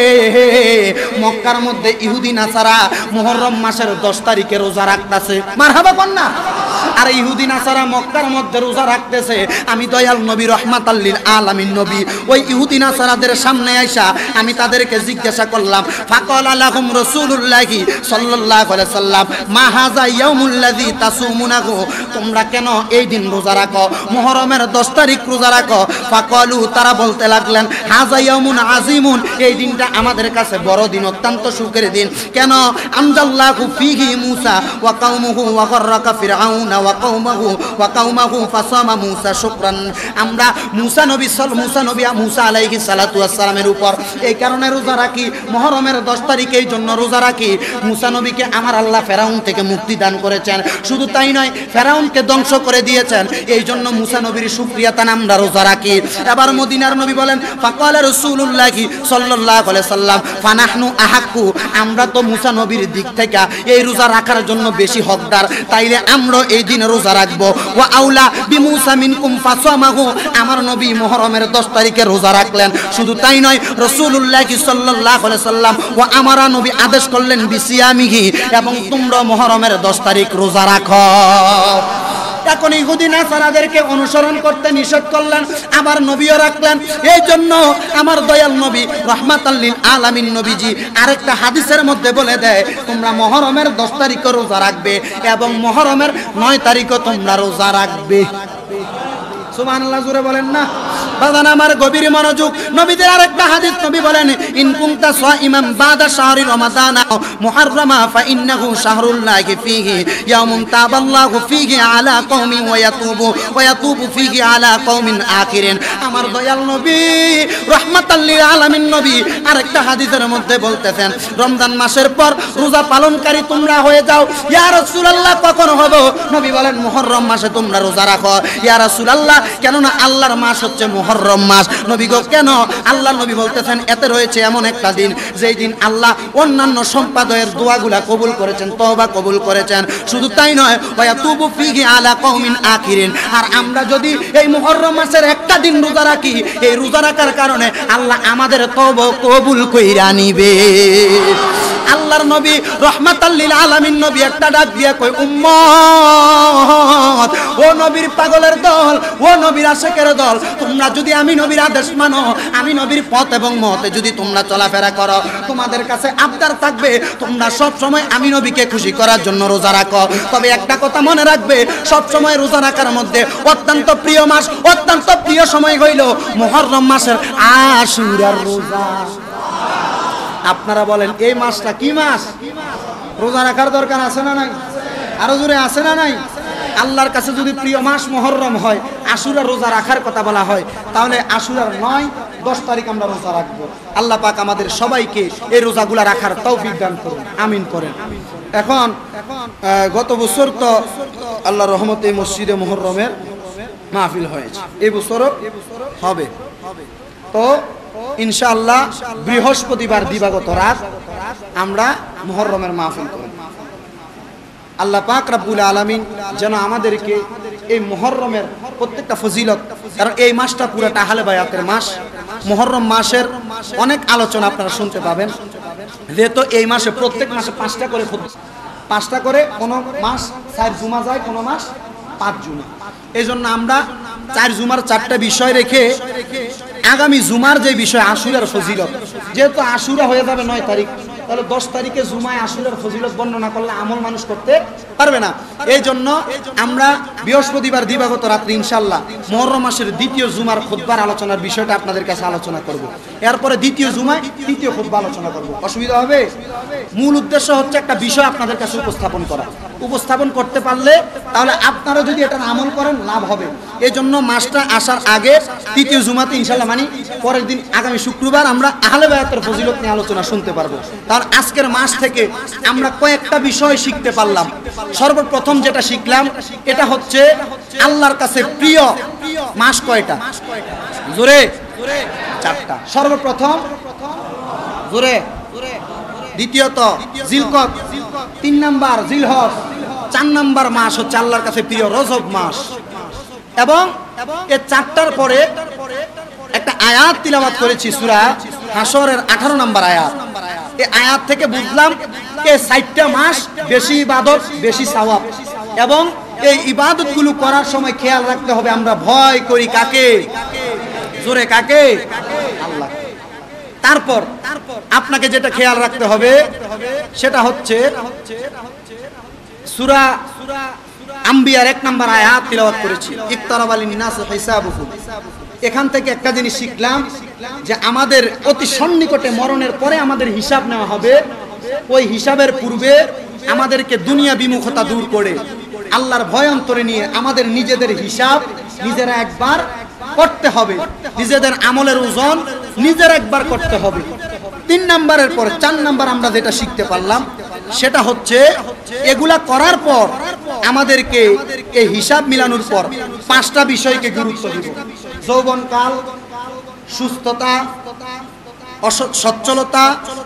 মক্কার মধ্যে ইহুদি নাসারা মুহররম মাসের 10 তারিখে রোজা রাখতেছে। মারহাবা কন্যা। আর ইহুদি নাসারা মক্কার মধ্যে রোজা রাখতেছে। আমি দয়াল নবী রাহমাতাল লিল আলামিন নবী ওই ইহুদি নাসারাদের সামনে আইসা আমি তাদেরকে জিজ্ঞাসা করলাম, ফাকালা লাহুম রাসূলুল্লাহ সাল্লাল্লাহু আলাইহি সাল্লাম মা হাযা ইয়াউমুল্লাযী তাসুমুনাহু, তোমরা কেন এই দিন রোজা রাখো, মুহররমের 10 তারিখ রোজা রাখো? ফাকালু, তারা বলতে লাগলেন, হাযা ইয়াউমুন আযীমুন, এই দিনটা আমাদের কাছে বড় দিন, অত্যন্ত সুখের দিন। কেন? আনজাল্লাহু ফীহি মূসা ওয়া কওমুহু ওয়া গররাকা ফিরআউনা ওয়া কওমাহু ফাসামা মূসা শুকরান। আমরা মূসা আলাইহিস সালাতু ওয়াস সালামের উপর এই কারণে রোজা রাখি, মুহররমের 10 তারিখে এই জন্য রোজা রাখি, মূসা নবীকে আমার আল্লাহ ফেরাউন থেকে মুক্তি দান করেছেন। শুধু তাই নয়, ফেরাউনকে ধ্বংস করে দিয়েছেন, এই জন্য মূসা নবীর শুকরিয়া তান আমরা রোজা রাখি। এবার মদিনার নবী বলেন, ফাকালা রাসূলুল্লাহ সাল্লাল্লাহু আলাইহি সাল্লাম ফানাহনু আহাক্কু, আমরা তো মূসা নবীর দিক থেকে এই রোজা রাখার জন্য বেশি হকদার, তাইলে আমরা এই দিন রোজা রাখবো। ওয়া আউলা বিমূসা মিনকুম ফাসামাহু, আমার নবী মুহররমের 10 তারিখে রোজা রাখলেন। শুধু তাই নয়, রাসূলুল্লাহ সাল্লাল্লাহু আলাইহি সাল্লাম ওয়া আমারা নবী আদেশ করলেন বিসিয়ামিহি, এবং তোমরা মুহররমের 10 তারিখ রোজা রাখো। এখন ইহুদি নাসারাদেরকে অনুসরণ করতে নিষেধ করলেন, আবার নবীও রাখলেন। এই জন্য আমার দয়াল নবী রাহমাতাল লিল আলামিন নবীজি আরেকটা হাদিসের মধ্যে বলে দেয়, তোমরা মুহররমের 10 তারিখে রোজা রাখবে এবং মুহররমের 9 তারিখও তোমরা রোজা রাখবে। সুবহানাল্লাহ, জোরে বলেন না। বাজান আমার গভীর মনোযোগ, নবীদের আরেকটা হাদিস নবী বলেন, ইন কুনতা সাইমান বাদা শাহরি রমাদান মুহাররামা ফা ইন্নাহু শাহরুল্লাহি ফীহি ইয়াউমুন তাবাল্লাহু ফীহি আলা কওমিন ওয়া ইয়াতুবু ফীহি আলা কওমিন আখিরিন। আমার দয়াল নবী রাহমাতাল লিল আলামিন নবী আরেকটা হাদিসের মধ্যে বলতেছেন, রমজান মাসের পর রোজা পালনকারী তোমরা হয়ে যাও। ইয়া রাসূলুল্লাহ, কখন হবে? নবী বলেন, মুহররম মাসে তোমরা রোজা রাখো। ইয়া রাসূলুল্লাহ, কেননা আল্লাহর মাস হচ্ছে মুহররম মাস। নবী গো, কেন? আল্লাহ নবী বলতেছেন, এতে রয়েছে এমন একটা দিন, যেই দিন আল্লাহ অন্যান্য সম্পাদকের দোয়াগুলা কবুল করেছেন, তওবা কবুল করেছেন। শুধু তাই নয়, ওয়া ইয়াতুবু ফীহি আলা কওমিন আখিরিন। আর আমরা যদি এই মুহররম মাসের একটা দিন রোজা রাখি, এই রোজা রাখার কারণে আল্লাহ আমাদের তওবা কবুল কইরা নিবে। আল্লাহর নবী রাহমাতাল লিল আলামিন নবী একটা ডাক দিয়া কই, উম্মত, ও নবীর পাগলের দল, ও নবীর আশিকের দল, তোমরা যদি আমি নবীর আদেশ মানো, আমি নবীর পথ এবং মতে যদি তোমরা চলাফেরা করো, তোমাদের কাছে আবদার থাকবে তোমরা সব সময় আমি নবীকে খুশি করার জন্য রোজা রাখো। তবে একটা কথা মনে রাখবে, সব সময় রোজা রাখার মধ্যে অত্যন্ত প্রিয় মাস, অত্যন্ত প্রিয় সময় হইল মুহররম মাসের আশুরার রোজা। আপনারা বলেন, এই মাসটা কি মাস? রোজা রাখার দরকার আছে না নাই? আরো জোরে আছে না নাই? আল্লাহর কাছে যদি প্রিয় মাস মুহররম হয়, আশুরা রোজা রাখার কথা বলা হয়, তাহলে আশুরার 9-10 তারিখ আমরা রোজা রাখবো। আল্লাহ পাক আমাদের সবাইকে এই রোজাগুলা রাখার তৌফিক দান করুন, আমিন করেন। এখন গত বছর তো আল্লাহর রহমতে মসজিদে মুহররমের মাহফিল হয়েছে, এই বছরও হবে। তো ইনশাআল্লাহ বৃহস্পতিবার দিবাগত রাত আমরা মুহররমের মাহফিল করি। আল্লাহ পাক রব্বুল আলামিন যেন আমাদেরকে এই মুহররমের প্রত্যেকটা ফজিলত, কারণ এই মাসটা পুরোটা আহলে বায়াতের মাস। মুহররম মাসের অনেক আলোচনা আপনারা শুনতে পাবেন, যেহেতু এই মাসে প্রত্যেক মাসে 5টা করে কোনো মাস 4 জুমা যায়, কোনো মাস 5 জুমা। এই জন্য আমরা 4 জুমার 4টা বিষয় রেখে আগামী জুমার যে বিষয় আশুরার ফজিলত, যেহেতু আশুরা হয়ে যাবে 9 তারিখ, তাহলে 10 তারিখে জুমায় আশুরার ফজিলত বর্ণনা করলে আমল মানুষ করতে পারবে না। এই জন্য আমরা বৃহস্পতিবার দিবাগত রাত্রে ইনশাআল্লাহ মুহররম মাসের দ্বিতীয় জুমার খুতবার আলোচনার বিষয়টা আপনাদের কাছে আলোচনা করব। এরপরে দ্বিতীয় জুমায় তৃতীয় খুতবা আলোচনা করব। অসুবিধা হবে? মূল উদ্দেশ্য হচ্ছে একটা বিষয় আপনাদের কাছে উপস্থাপন করা। উপস্থাপন করতে পারলে তাহলে আপনারা যদি এটা আমল করেন লাভ হবে। এই জন্য মাসটা আসার আগে তৃতীয় জুমাতে ইনশাআল্লাহ মানে পরের দিন আগামী শুক্রবার আমরা আহলে বায়াতের ফজিলত নিয়ে আলোচনা শুনতে পারবো। তার আজকের মাস থেকে আমরা কয়েকটা বিষয় শিখতে পারলাম। সর্বপ্রথম যেটা শিখলাম এটা হচ্ছে আল্লাহর কাছে প্রিয় মাস কয়টা? জোরে 4টা। সর্বপ্রথম জোরে, দ্বিতীয়ত জিলকদ, 3 নাম্বার জিলহজ, 4 নাম্বার মাস হচ্ছে আল্লাহর কাছে প্রিয় রজব মাস। এবং এই 4টার পরে একটা আয়াত তিলাওয়াত করেছি সূরা হাশরের 18 নাম্বার আয়াত। এই আয়াত থেকে বুঝলাম এই 4টা মাস বেশি ইবাদত, বেশি সওয়াব। এবং এই ইবাদতগুলো করার সময় খেয়াল রাখতে হবে আমরা ভয় করি কাকে? জোরে কাকে? আল্লাহ। তারপর আপনাকে যেটা খেয়াল রাখতে হবে সেটা হচ্ছে সূরা আম্বিয়ার 1 নাম্বার আয়াত তিলাওয়াত করেছি, ইকতারাবা লিন-নাস হিসাবুহুম। এখান থেকে একটা জিনিস শিখলাম যে আমাদের অতি সন্নিকটে মরণের পরে আমাদের হিসাব নেওয়া হবে। ওই হিসাবের পূর্বে আমাদেরকে দুনিয়া বিমুখতা দূর করে আল্লাহর ভয় অন্তরে নিয়ে আমাদের নিজেদের হিসাব নিজেরা একবার করতে হবে। নিজেদের আমলের ওজন নিজেরা একবার করতে হবে। 3 নাম্বারের পরে 4 নাম্বার আমরা যেটা শিখতে পারলাম সেটা হচ্ছে এগুলা করার পর আমাদেরকে এই হিসাব মিলানোর পর 5টা বিষয়কে গুরুত্ব দিব। যৌবনকাল, সুস্থতা, সচ্ছলতা,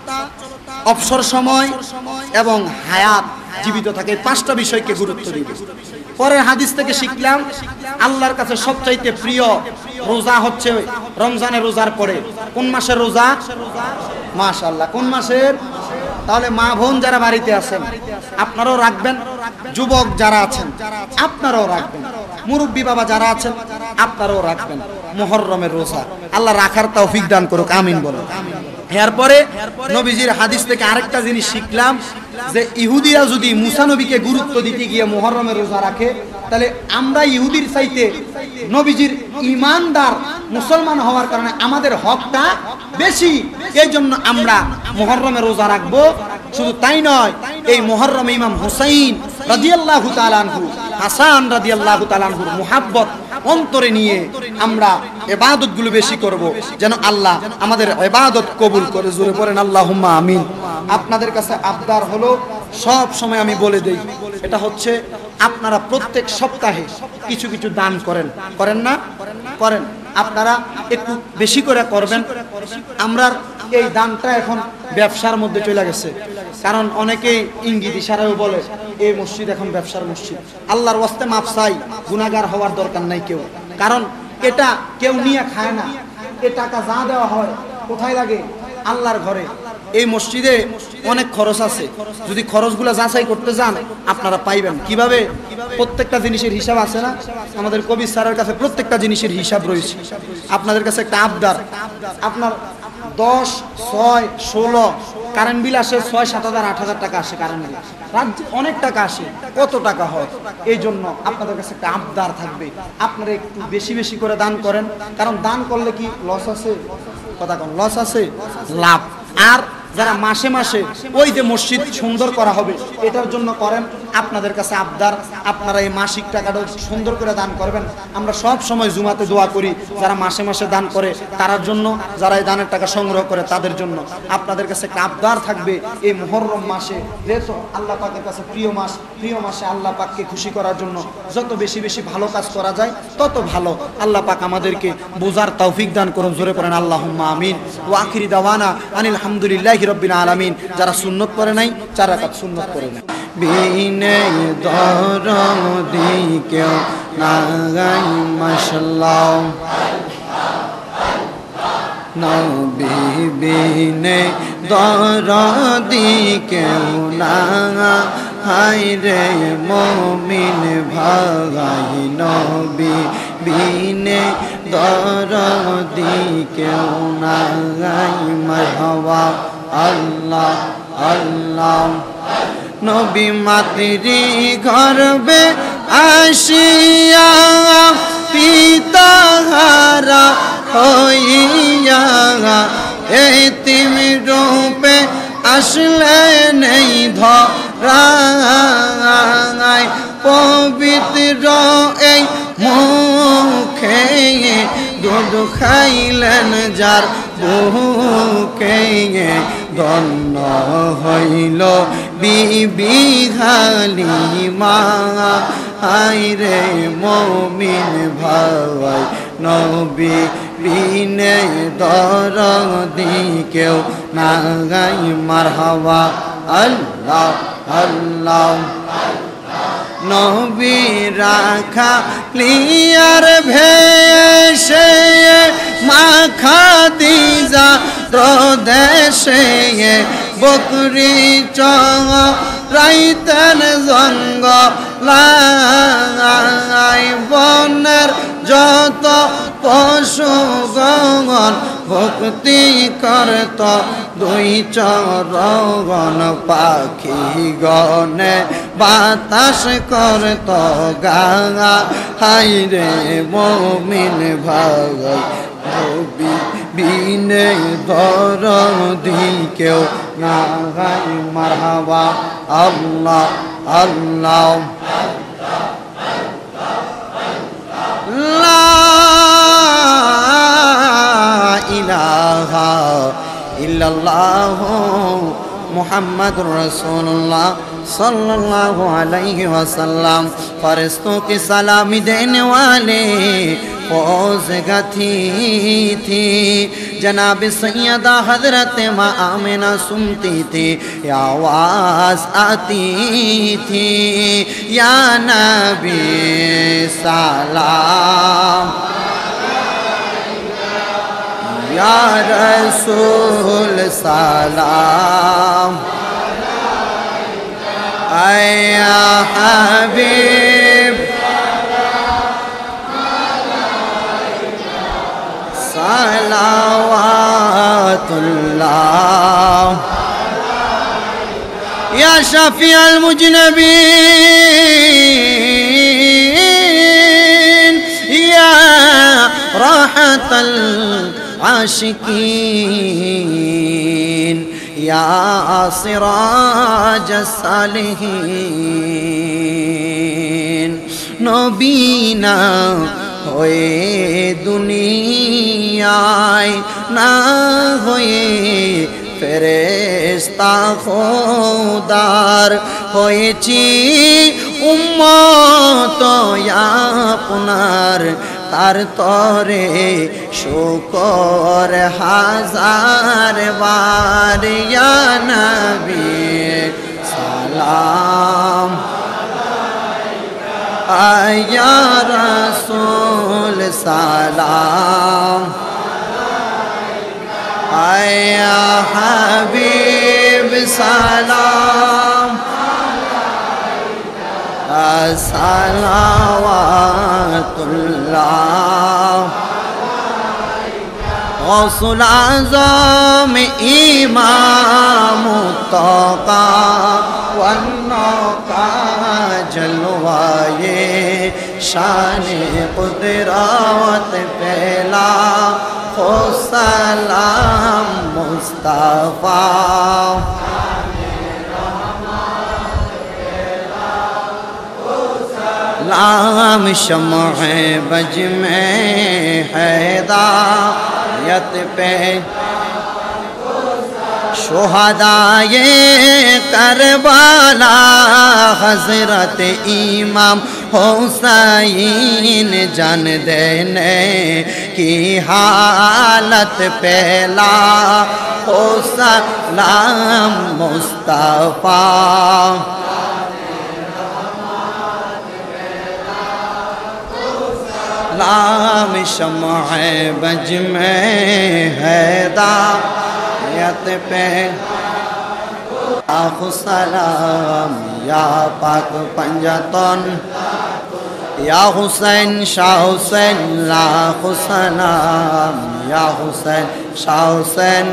অবসর সময় এবং হায়াত, জীবিত থাকে, 5টা বিষয়কে গুরুত্ব দিব। পরের হাদিস থেকে শিখলাম আল্লাহর কাছে সবচাইতে প্রিয় রোজা হচ্ছে রমজানের রোজার পরে। কোন মাসের রোজা? মাশাআল্লাহ, কোন মাসের? তাহলে মা বোন যারা বাড়িতে আছেন আপনারাও রাখবেন, যুবক যারা আছেন আপনারাও রাখবেন, মুরব্বী বাবা যারা আছেন আপনারাও রাখবেন মুহররমের রোজা। আল্লাহ রাখার তৌফিক দান করুক, আমিন বলো। এরপরে নবীজির হাদিস থেকে আরেকটা জিনিস শিখলাম যে ইহুদিরা যদি মুসা নবীকে গুরুত্ব দিতে গিয়ে মুহররমের রোজা রাখে, তাহলে আমরা ইহুদির চাইতে নবীজির ঈমানদার মুসলমান হওয়ার কারণে আমাদের হকটা বেশি। এই জন্য আমরা মুহররমের রোজা রাখবো। শুধু তাই নয়, এই মুহররমে ইমাম হুসাইন রাদিয়াল্লাহু তাআলা আনহু, হাসান রাদিয়াল্লাহু তাআলা আনহুর মুহাব্বত অন্তরে নিয়ে আমরা ইবাদতগুলো বেশি করব, যেন আল্লাহ আমাদের ইবাদত কবুল করে। জোরে পড়েন আল্লাহুম্মা আমিন। আপনাদের কাছে আবদার হলো, সব সময় আমি বলে দেই, এটা হচ্ছে আপনারা প্রত্যেক সপ্তাহে কিছু কিছু দান করেন, করেন না? করেন। আপনারা একটু বেশি করে করবেন। আমরা এই দানটা এখন ব্যবসার মধ্যে চলে গেছে, কারণ অনেকেই ইঙ্গিত ইশারাও বলে এই মসজিদ এখন ব্যবসার মসজিদ। আল্লাহর ওয়াস্তে মাফ চাই, গুনাহগার হওয়ার দরকার নাই কেউ, কারণ এটা কেউ নিয়ে খায় না। এ টাকা যা দেওয়া হয় কোথায় লাগে? আল্লাহর ঘরে। এই মসজিদে অনেক খরচ আছে, যদি খরচগুলো যাচাই করতে যান আপনারা পাইবেন। কিভাবে? প্রত্যেকটা জিনিসের হিসাব আছে না? আমাদের কবি স্যারের কাছে প্রত্যেকটা জিনিসের হিসাব রয়েছে। আপনাদের কাছে একটা আবদার, আপনার 10, 6, 16 কারেন্ট বিল আসে, 6, 7 হাজার 8 হাজার টাকা আসে কারেন্ট বিল, রাজ্যে অনেক টাকা আসে, কত টাকা হয়? এই জন্য আপনাদের কাছে একটা আবদার থাকবে, আপনারা একটু বেশি বেশি করে দান করেন। কারণ দান করলে কি লস আছে? কথা কোন লস আছে? লাভ। আর যারা মাসে মাসে ওই যে মসজিদ সুন্দর করা হবে এটার জন্য করেন, আপনাদের কাছে আবদার, আপনারা এই মাসিক টাকাটা সুন্দর করে দান করবেন। আমরা সব সময় জুমাতে দোয়া করি যারা মাসে মাসে দান করে তার জন্য, যারা এই দানের টাকা সংগ্রহ করে তাদের জন্য। আপনাদের কাছে একটা আবদার থাকবে, এই মুহররম মাসে যেহেতু আল্লাহ পাকের কাছে প্রিয় মাস, প্রিয় মাসে আল্লাহ পাককে খুশি করার জন্য যত বেশি বেশি ভালো কাজ করা যায় তত ভালো। আল্লাহ পাক আমাদেরকে বোঝার তৌফিক দান করুন। জোরে পড়েন আল্লাহুম্মা আমিন। ওয়া আখিরি দাওয়ানা আনিল হামদুলিল্লাহি রাব্বিল আলামিন। যারা সুন্নত পড়ে নাই 4 রাকাত সুন্নত পড়ে নেয়। বিনে দরদি কেউ না গাই মাশাআল্লাহ, নবী বিনে দরদি কেউ না হায় রে মুমিন ভাই, নবী বিনে দরদি কেউ না গাই মারহাবা আল্লাহ আল্লাহ। নবী মাতৃ গর্ভে আসিয়া পিতা হারা হইয়া এতিম রূপে আসলেন এই ধরায়, পবিত্র এই মুখে দুধ খাইলেন যার বুকে, ধন্য হইল বিবি হালিমা হায় রে মুমিন ভাই, নবী বিনে দরদি কেউ না গাই মারহাবা আল্লাহ আল্লাহ। নবী রাখা লিয়ার ভেসে মাখা দিজা প্রদেশে, বকরি চরাইতেন জঙ্গলাই, বনের যত পশু গণ ভক্তি করত দুই চরণ, পাখি গণে বাতাস করত গাঙা হায় রে মুমিন ভাই, নবী বিনে দরদি কেউ না গাই মারহাবা আল্লাহ আল্লাহ। লা ইলাহা ইল্লাল্লাহু मुहम्मदुर रसूलुल्लाह सल्लल्लाहु अलैहि वसल्लम। फरिश्तों की सलामी देने वाले फौज गथी थी, जनाब सैयदा हजरत माँ आमिना सुनती थी, आवाज आती थी या नबी सलाम, या रसूल सलाम, या हबीब सलावतुल्लाह, या शफी अल मुजनबीन, या राहतल आशिकीन, या सिराज सालिहीन। नबीना होए दुनियाय ना होए ফেরেশতা খোদার হয়েছি উম্মত আপনার, তার তরে শুকর হাজার বার, ইয়া নবী সালাম, ইয়া রাসূল সালাম, ইয়া হাবিব সালাম, সালাওয়াতুল্লাহ। গৌসুল আজম ইমাম তাকা ওয়ান্নাকা জলওয়ায়ে শানে কুদরত পেলা हो सलाम मुस्तफा लाम शम्ह बज में हैदायत पे शुहदाए करबला हजरत इमाम हुसैन जान देने की हालत पहला हो सलाम मुस्तफा लाम शम्ह बज में हैदायत पे आखु सलाम या पाक पंजतन या हुसैन शाह हुसैन लाखु सलाम या हुसैन शाह हुसैन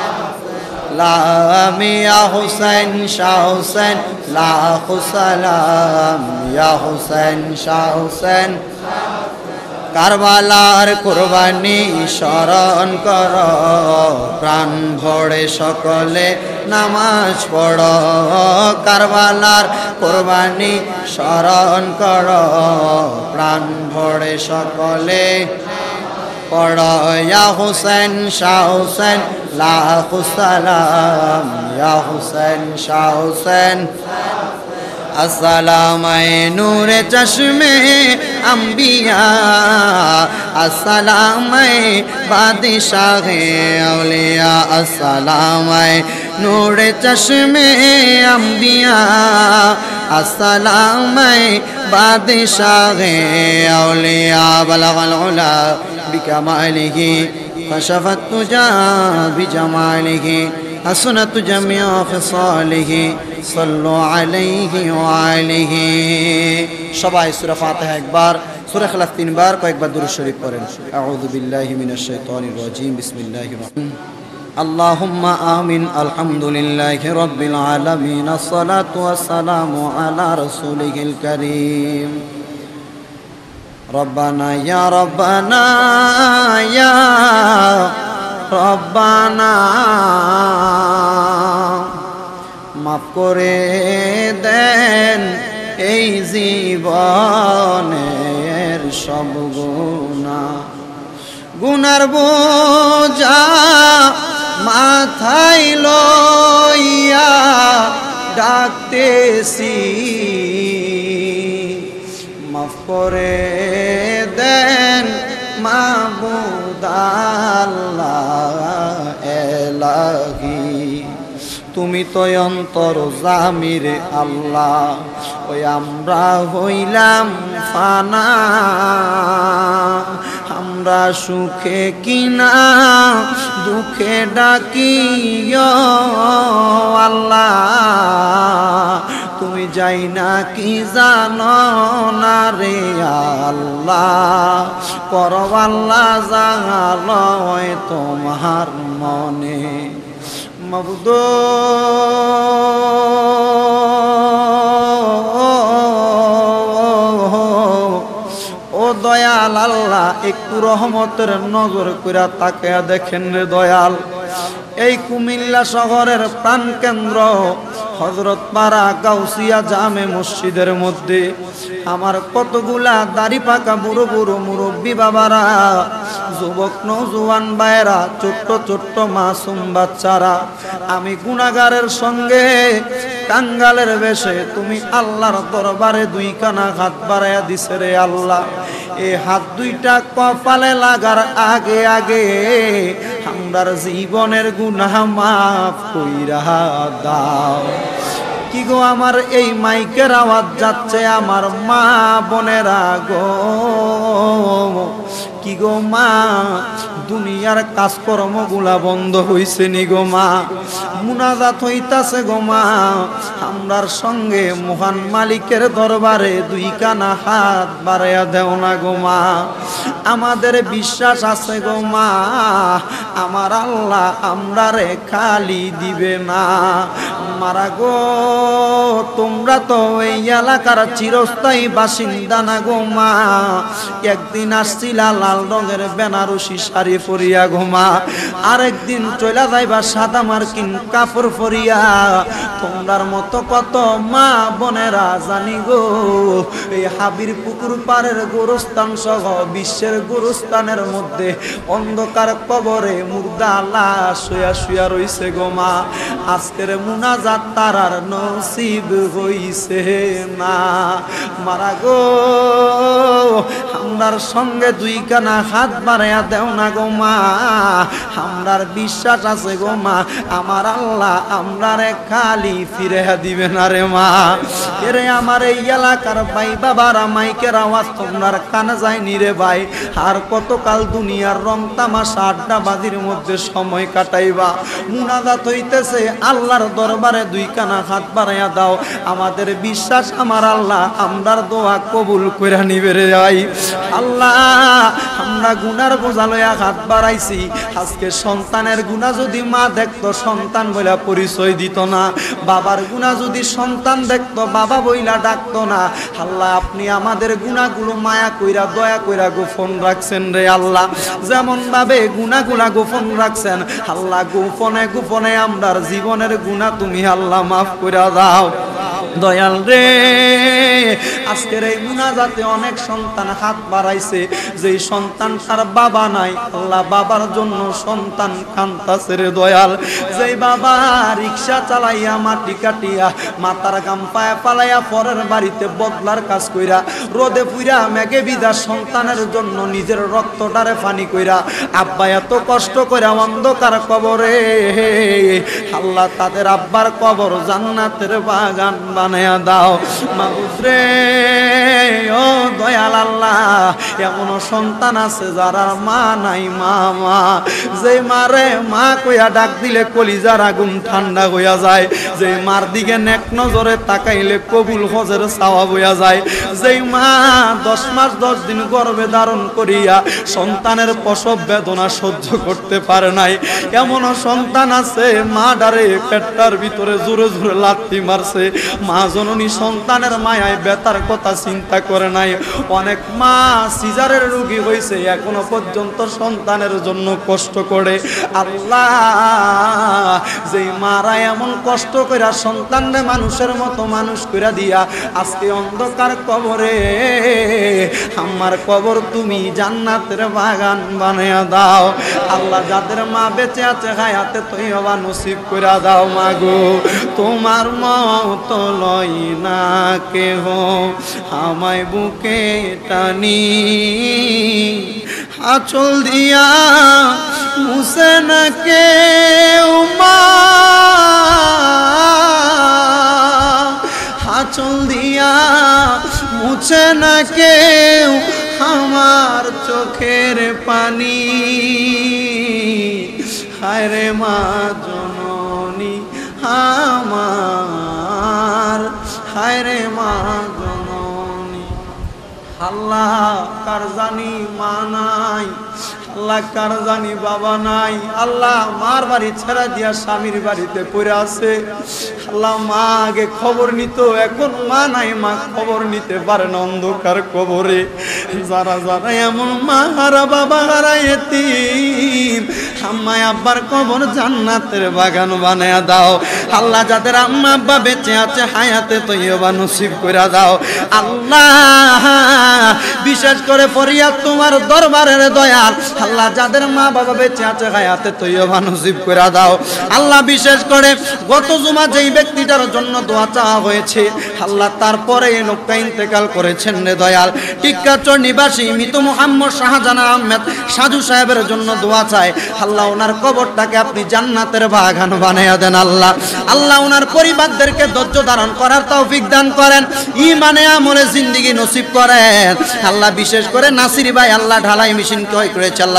लाम या हुसैन शाह हुसैन लाखु सलाम या हुसैन शाह हुसैन কারবালার কুরবানি স্মরণ কর প্রাণ ভরে সকলে নামাজ পড়ো কারবালার কুরবানি স্মরণ কর প্রাণ ভরে সকলে পড়ো ইয়া হুসেন শাহ হুসেন লাখু সালাম ইয়া হুসেন শাহ হুসেন अस्सलाम नूर चश्मे अंबिया अस्सलाम बादशाह औलिया अस्सलाम नूर चश्मे अंबिया अस्सलाम बादशाह औलिया बलगल उला बिकमालिही कशफत तुजा बिजमालिही हसनत जमिया खिसालिही सल्लु अलैहि व आलिहि सबाई सूरा फातिहा एक बार सूरा इखलास 3 बार कয়েকবার दुरूद शरीफ पढ़ें अऊज़ु बिल्लाहि मिनश शैतानिर रजीम बिस्मिल्लाहिर रहमानिर अल्लाहुम्मा आमीन अल्हम्दुलिल्लाहि रब्बिल आलमीन अस्सलातु वस्सलामु अला रसूलिहिल करीम रब्बाना या रब्बाना या रब्बाना माफ करे देन এই জীবনের সব গুনার বোঝা মাথায় লইয়া ডাকতেছি মাফ করে দেন মাবুদ আল্লাহ এলাহি তুমি তো অন্তর জামির আল্লাহ ওই আমরা হইলাম ফানা আমরা সুখে কিনা দুঃখে ডাকি আল্লাহ তুমি যাই না কি জানো না রে আল্লাহ করব আল্লাহ জাগালয় তোমার মনে মাবুদ ও দয়াল আল্লাহ একটু রহমতের নজর কইরা তাকায়া দেখেন রে দয়াল এই কুমিল্লা শহরের প্রাণকেন্দ্র হযরতপাড়া গাউসিয়া জামে মসজিদের মধ্যে আমার কতগুলা দাড়ি পাকা বুড়ো বুড়ো মুরব্বী বাবারা যুবক নওজোয়ান ভাইরা ছোট্ট ছোট্ট মাসুম বাচ্চারা আমি গুনাহগারের সঙ্গে কাঙ্গালের বেশে তুমি আল্লাহর দরবারে দুই কানা হাত বাড়াইয়া দিছে রে আল্লাহ এই হাত দুইটা কপালে লাগার আগে আগে আমরার জীবনের গুনাহ মাফ কইরা দাও কি গো আমার এই মাইকের আওয়াজ যাচ্ছে আমার মা বোনেরা গো কি গো মা দুনিয়ার কাজকর্মগুলা বন্ধ হইছে নি গো মা মুনাজাত হইতাছে গো মা আমরার সঙ্গে মহান মালিকের দরবারে দুই কানা হাত বাড়াইয়া দেও না গো মা আমাদের বিশ্বাস আছে গো মা আমার আল্লাহ আমরারে খালি দিবে না মারা গো তোমরা তো এই এলাকার চিরস্থায়ী বাসিন্দা না গো মা, একদিন আসছিলা লাল রঙের বেনারসি শাড়ি পরিয়া গো মা, আরেকদিন চলে যাইবা সাদা মার্কিন কাপড় পরিয়া। তোমরার মতো কত মা বোনেরা জানি গো এই হাবির পুকুর পাড়ের গোরস্থান সহ বিশ্বের গোরস্থানের মধ্যে অন্ধকার কবরে মুর্দা লাশ শুয়া শুয়া রইছে গো মা। আজকের মুনাজাত তারার নসিব হইছে না। মারা গো আমরার সঙ্গে দুইখানা হাত বাড়াইয়া দেও না গো মা, আমরার বিশ্বাস আছে গো মা আমার আল্লাহ আমরারে খালি ফিরে দিবে না রে মা। এরে আমার এই এলাকার ভাই বাবারা মাইকের আওয়াজ তোমরার কানে যায়নি রে ভাই। আর কতকাল দুনিয়ার রং তামাশা আড্ডাবাজির মধ্যে সময় কাটাইবা? মুনাজাত হইতেছে আল্লাহর দরবারে দুইখানা হাত বাড়াইয়া দাও, আমাদের বিশ্বাস আমার আল্লাহ আমরার দোয়া কবুল কইরা নিবে রে ভাই। আল্লাহ আমরা গুনার বোঝা লইয়া হাত বাড়াইছি, আজকে সন্তানের গুনাহ যদি মা দেখতো সন্তান বইলা পরিচয় দিত না, বাবার গুনাহ যদি সন্তান দেখতো বাবা বইলা ডাকতো না। আল্লাহ আপনি আমাদের গুনাহগুলো মায়া কইরা দয়া কইরা গোপন রাখছেন রে আল্লাহ, যেমন ভাবে গুনাহগুলা গোপন রাখছেন আল্লাহ গোপনে গোপনে আমরার জীবনের গুনাহ তুমি আল্লাহ মাফ কইরা দাও দয়াল রে। আজকের এই মুনাজাতে অনেক সন্তান হাত বাড়াইছে, যেই সন্তান তার বাবা নাই আল্লাহ বাবার জন্য সন্তান কান্তাছে রে দয়াল। যেই বাবা রিক্সা চালাইয়া মাটি কাটিয়া মাথার গাম পায়ে পালাইয়া পরের বাড়িতে বদলার কাজ কইরা রোদে পুইরা মেঘে বিদা সন্তানের জন্য নিজের রক্তটারে পানি কইরা আব্বা এত কষ্ট কইরা অন্ধকার কবরে, আল্লাহ তাদের আব্বার কবর জান্নাতের বাগান বানায়া দাও মাবুদ রে। ও দয়াল আল্লাহ এমন সন্তান আছে যারা মা নাই মা মা, যে মারে মা কইয়া ডাক দিলে কলিজার আগুন ঠান্ডা হইয়া যায়, যে মার দিকে নেক নজরে তাকাইলে কবুল হজের চাওয়া বইয়া যায়, যেই মা 10 মাস 10 দিন গর্ভে ধারণ করিয়া সন্তানের প্রসব বেদনা সহ্য করতে পারে নাই, এমন সন্তান আছে মা ডারে পেটটার ভিতরে জোরে জোরে লাথি মারছে, মা জননী সন্তানের মায়ায় বেতার কথা চিন্তা করে নাই। অনেক মা সিজারের রোগী হয়েছে এখনো পর্যন্ত সন্তানের জন্য কষ্ট করে। আল্লাহ যেই মারা এমন কষ্ট করে সন্তানরে মানুষের মতো মানুষ করে দিয়া আজকে অন্ধকার কবরে, আমার কবর তুমি জান্নাতের বাগান বানায়া দাও আল্লাহ। যাদের মা বেঁচে আছে হায়াতে তৈবা নসিব করে দাও মাগো, তোমার মতো লয় না কেহ আমায় বুকে টানি, আঁচল দিয়া মুছে না কেউ মা, আঁচল দিয়া মুছে না কেউ আমার চোখের পানি, হায় রে মা জননী আমার, হায় রে মা জননী। আল্লাহ কার জানি মা নাই, আল্লাহ কার জানি বাবা নাই, আল্লাহ মার বাড়ি ছেড়া দিয়া স্বামীর বাড়িতে পড়ে আছে, আল্লাহ মা আগে খবর নিত এখন মা নাই, মা খবর নিতে পারে না অন্ধকার কবরে। যারা যারা এমন মা হারা বাবা হারা এতিম, আম্মায় আব্বার কবর জান্নাতের বাগান বানায়া দাও আল্লাহ। যাদের আম্মা আব্বা বেঁচে আছে হায়াতে তৈবা নসিব করে দাও আল্লাহ। বিশেষ করে ফরিয়াদ তোমার দরবারের দয়াল আল্লাহ, যাদের মা বাবা বেঁচে আছে হায়াতে তৈবা নসিব করে দাও আল্লাহ। বিশেষ করে গত জুমা যেই ব্যক্তিটার জন্য দোয়া চাওয়া হয়েছে আল্লাহ, তারপরে এই লোকটা ইন্তেকাল করেছেন রে দয়াল। টিক্কাচর নিবাসী মৃত মোহাম্মদ শাহজাহান আহমেদ সাজু সাহেবের জন্য দোয়া চায় আল্লাহ, ওনার কবরটাকে আপনি জান্নাতের বাগান বানায়া দেন আল্লাহ। আল্লাহ ওনার পরিবারদেরকে ধৈর্য ধারণ করার তৌফিক দান করেন, ঈমানে আমলে জিন্দেগি নসিব করেন আল্লাহ। বিশেষ করে নাসির ভাই আল্লাহ ঢালাই মেশিন ক্রয় করেছে আল্লাহ,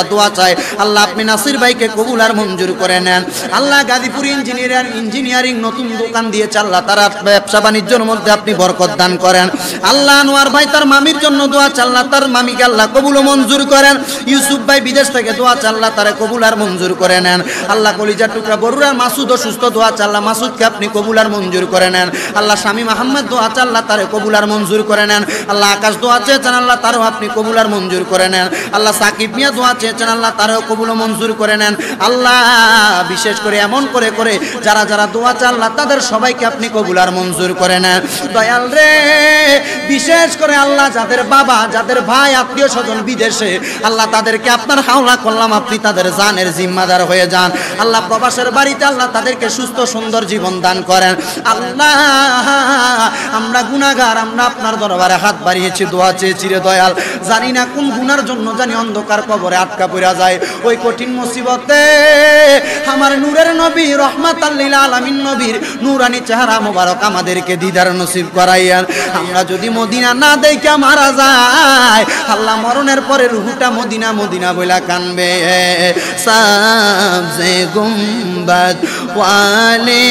আল্লাহ দোয়া চাই, আল্লাহ আপনি নাসির ভাইকে কবুল আর মঞ্জুর করে নেন। আল্লাহ গাজীপুর ইঞ্জিনিয়ারিং নতুন দোকান দিয়েছে, আল্লাহ তার ব্যবসা বাণিজ্যের মধ্যে আপনি বরকত দান করেন। আল্লাহ আনোয়ার ভাই তার মামির জন্য দোয়া চাই, আল্লাহ তার মামিকে আল্লাহ কবুল ও মঞ্জুর করেন। ইউসুফ ভাই বিদেশ থেকে দোয়া চাই, আল্লাহ তারে কবুল আর মঞ্জুর করে নেন। আল্লাহ কলিজার টুকরা বরুরার মাসুদ অসুস্থ, দোয়া চাই, আল্লাহ মাসুদকে আপনি কবুল আর মঞ্জুর করে নেন। আল্লাহ শামীম আহমেদ দোয়া চাই, আল্লাহ তারে কবুল আর মঞ্জুর করে নেন। আল্লাহ আকাশ দোয়া চেয়েছেন, আল্লাহ তারও আপনি কবুল আর মঞ্জুর করে নেন। আল্লাহ সাকিব মিয়া দোয়া চেয়েছেন, আল্লাহ তারও কবুল ও মঞ্জুর করে নেন। আল্লাহ বিশেষ করে এমন করে করে যারা যারা দোয়া চায় আল্লাহ তাদের সবাইকে আপনি কবুল আর মঞ্জুর করে নেন। দয়াল রে, বিশেষ করে আল্লাহ যাদের বাবা, যাদের ভাই, আত্মীয় স্বজন বিদেশে, আল্লাহ তাদেরকে আপনার হাওলা করলাম, আপনি তাদের জানের জিম্মাদার হয়ে যান। আল্লাহ প্রবাসের বাড়িতে আল্লাহ তাদেরকে সুস্থ সুন্দর জীবন দান করেন। আল্লাহ আমরা গুনাহগার, আমরা আপনার দরবারে হাত বাড়িয়েছি, দোয়া চেয়েছি রে দয়াল, জানি না কোন গুনার জন্য জানি অন্ধকার কবরে আটকা পড়া যায়। ওই কঠিন মুসিবতে আমার নূরের নবী রহমাতাল লিল আলামিন নবীর নূরানি চেহারা মোবারক আমাদেরকে দিদার নসিব করাইয়ান। আমরা যদি মদিনা না দেখে মারা যায়, আল্লাহ মরণের পরে রূহটা মদিনা মদিনা বইলা কানবে। সাবজে গুম্বাদ ওয়ালে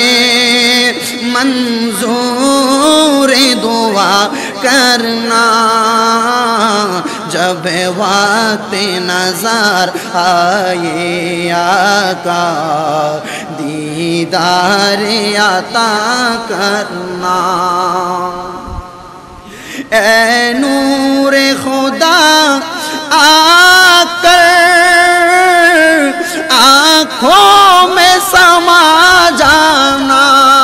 मंजूर दुआ करना, जब वक्त नजर आए आका दीदार अता करना। ए नूर खुदा आकर आँखों में समा जाना,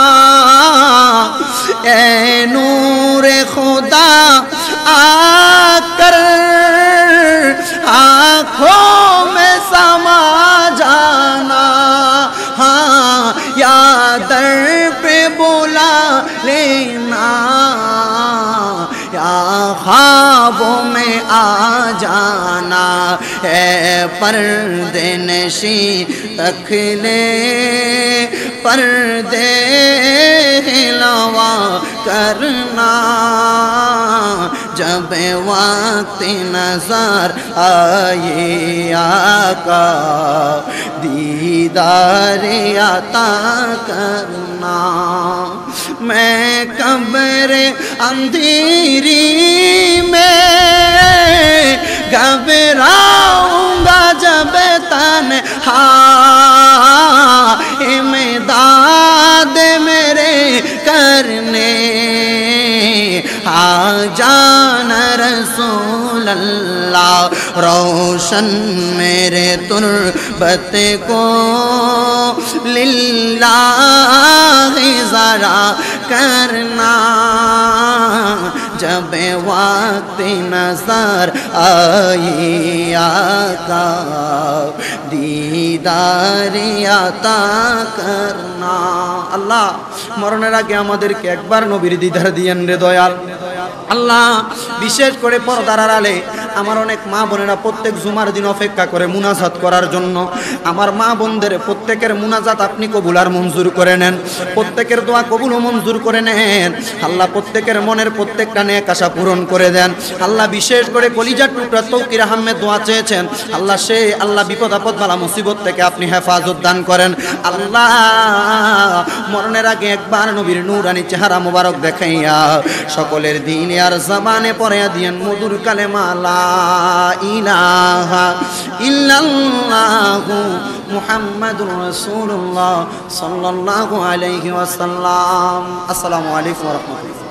ए नूर खुदा आकर आँखों में समा जाना। हाँ या दर पे बुला लेना, या ख्वाबों में आ जाना। है पर्दे नशी तखले पर्दे हिलावा करना, जब वक्त नजर आए आका दीदार अता करना। मैं कब्र अंधेरी में घबराऊंगा जब तन्हा, इमदाद मेरे करने आ जाना रसूल अल्लाह। रोशन मेरे तुरबत को लिल्लाह ज़रा करना, जब वक्त नजर आए आका दीदार अता करना। আল্লাহ মরণের আগে আমাদেরকে একবার নবীর দিদার দিয়েন রে দয়াল। আল্লাহ বিশেষ করে পর্দার আড়ালে আমার অনেক মা বোনেরা প্রত্যেক জুমার দিন অপেক্ষা করে মুনাজাত করার জন্য। আমার মা বোনদের প্রত্যেকের মুনাজাত আপনি কবুল আর মঞ্জুর করে নেন, প্রত্যেকের দোয়া কবুল ও মঞ্জুর করে নেন। আল্লাহ প্রত্যেকের মনের প্রত্যেকটা নেক আশা পূরণ করে দেন। আল্লাহ বিশেষ করে কলিজার টুকরা তৌকির আহমেদ দোয়া চেয়েছেন, আল্লাহ সে আল্লাহ বিপদ আপদ বালা মুসিবত থেকে আপনি হেফাজত দান করেন। আল্লাহ মরণের আগে একবার নবীর নূরানি চেহারা মোবারক দেখাইয়া সকলের দিন আর জবানে পড়ে দিয়েন মধুর কালেমা লা ইলাহা ইল্লাল্লাহু মুহাম্মাদুর রাসূলুল্লাহ সাল্লাল্লাহু আলাইহি ওয়াসাল্লাম। আসসালামু আলাইকুম ওয়া রাহমাতুল্লাহ।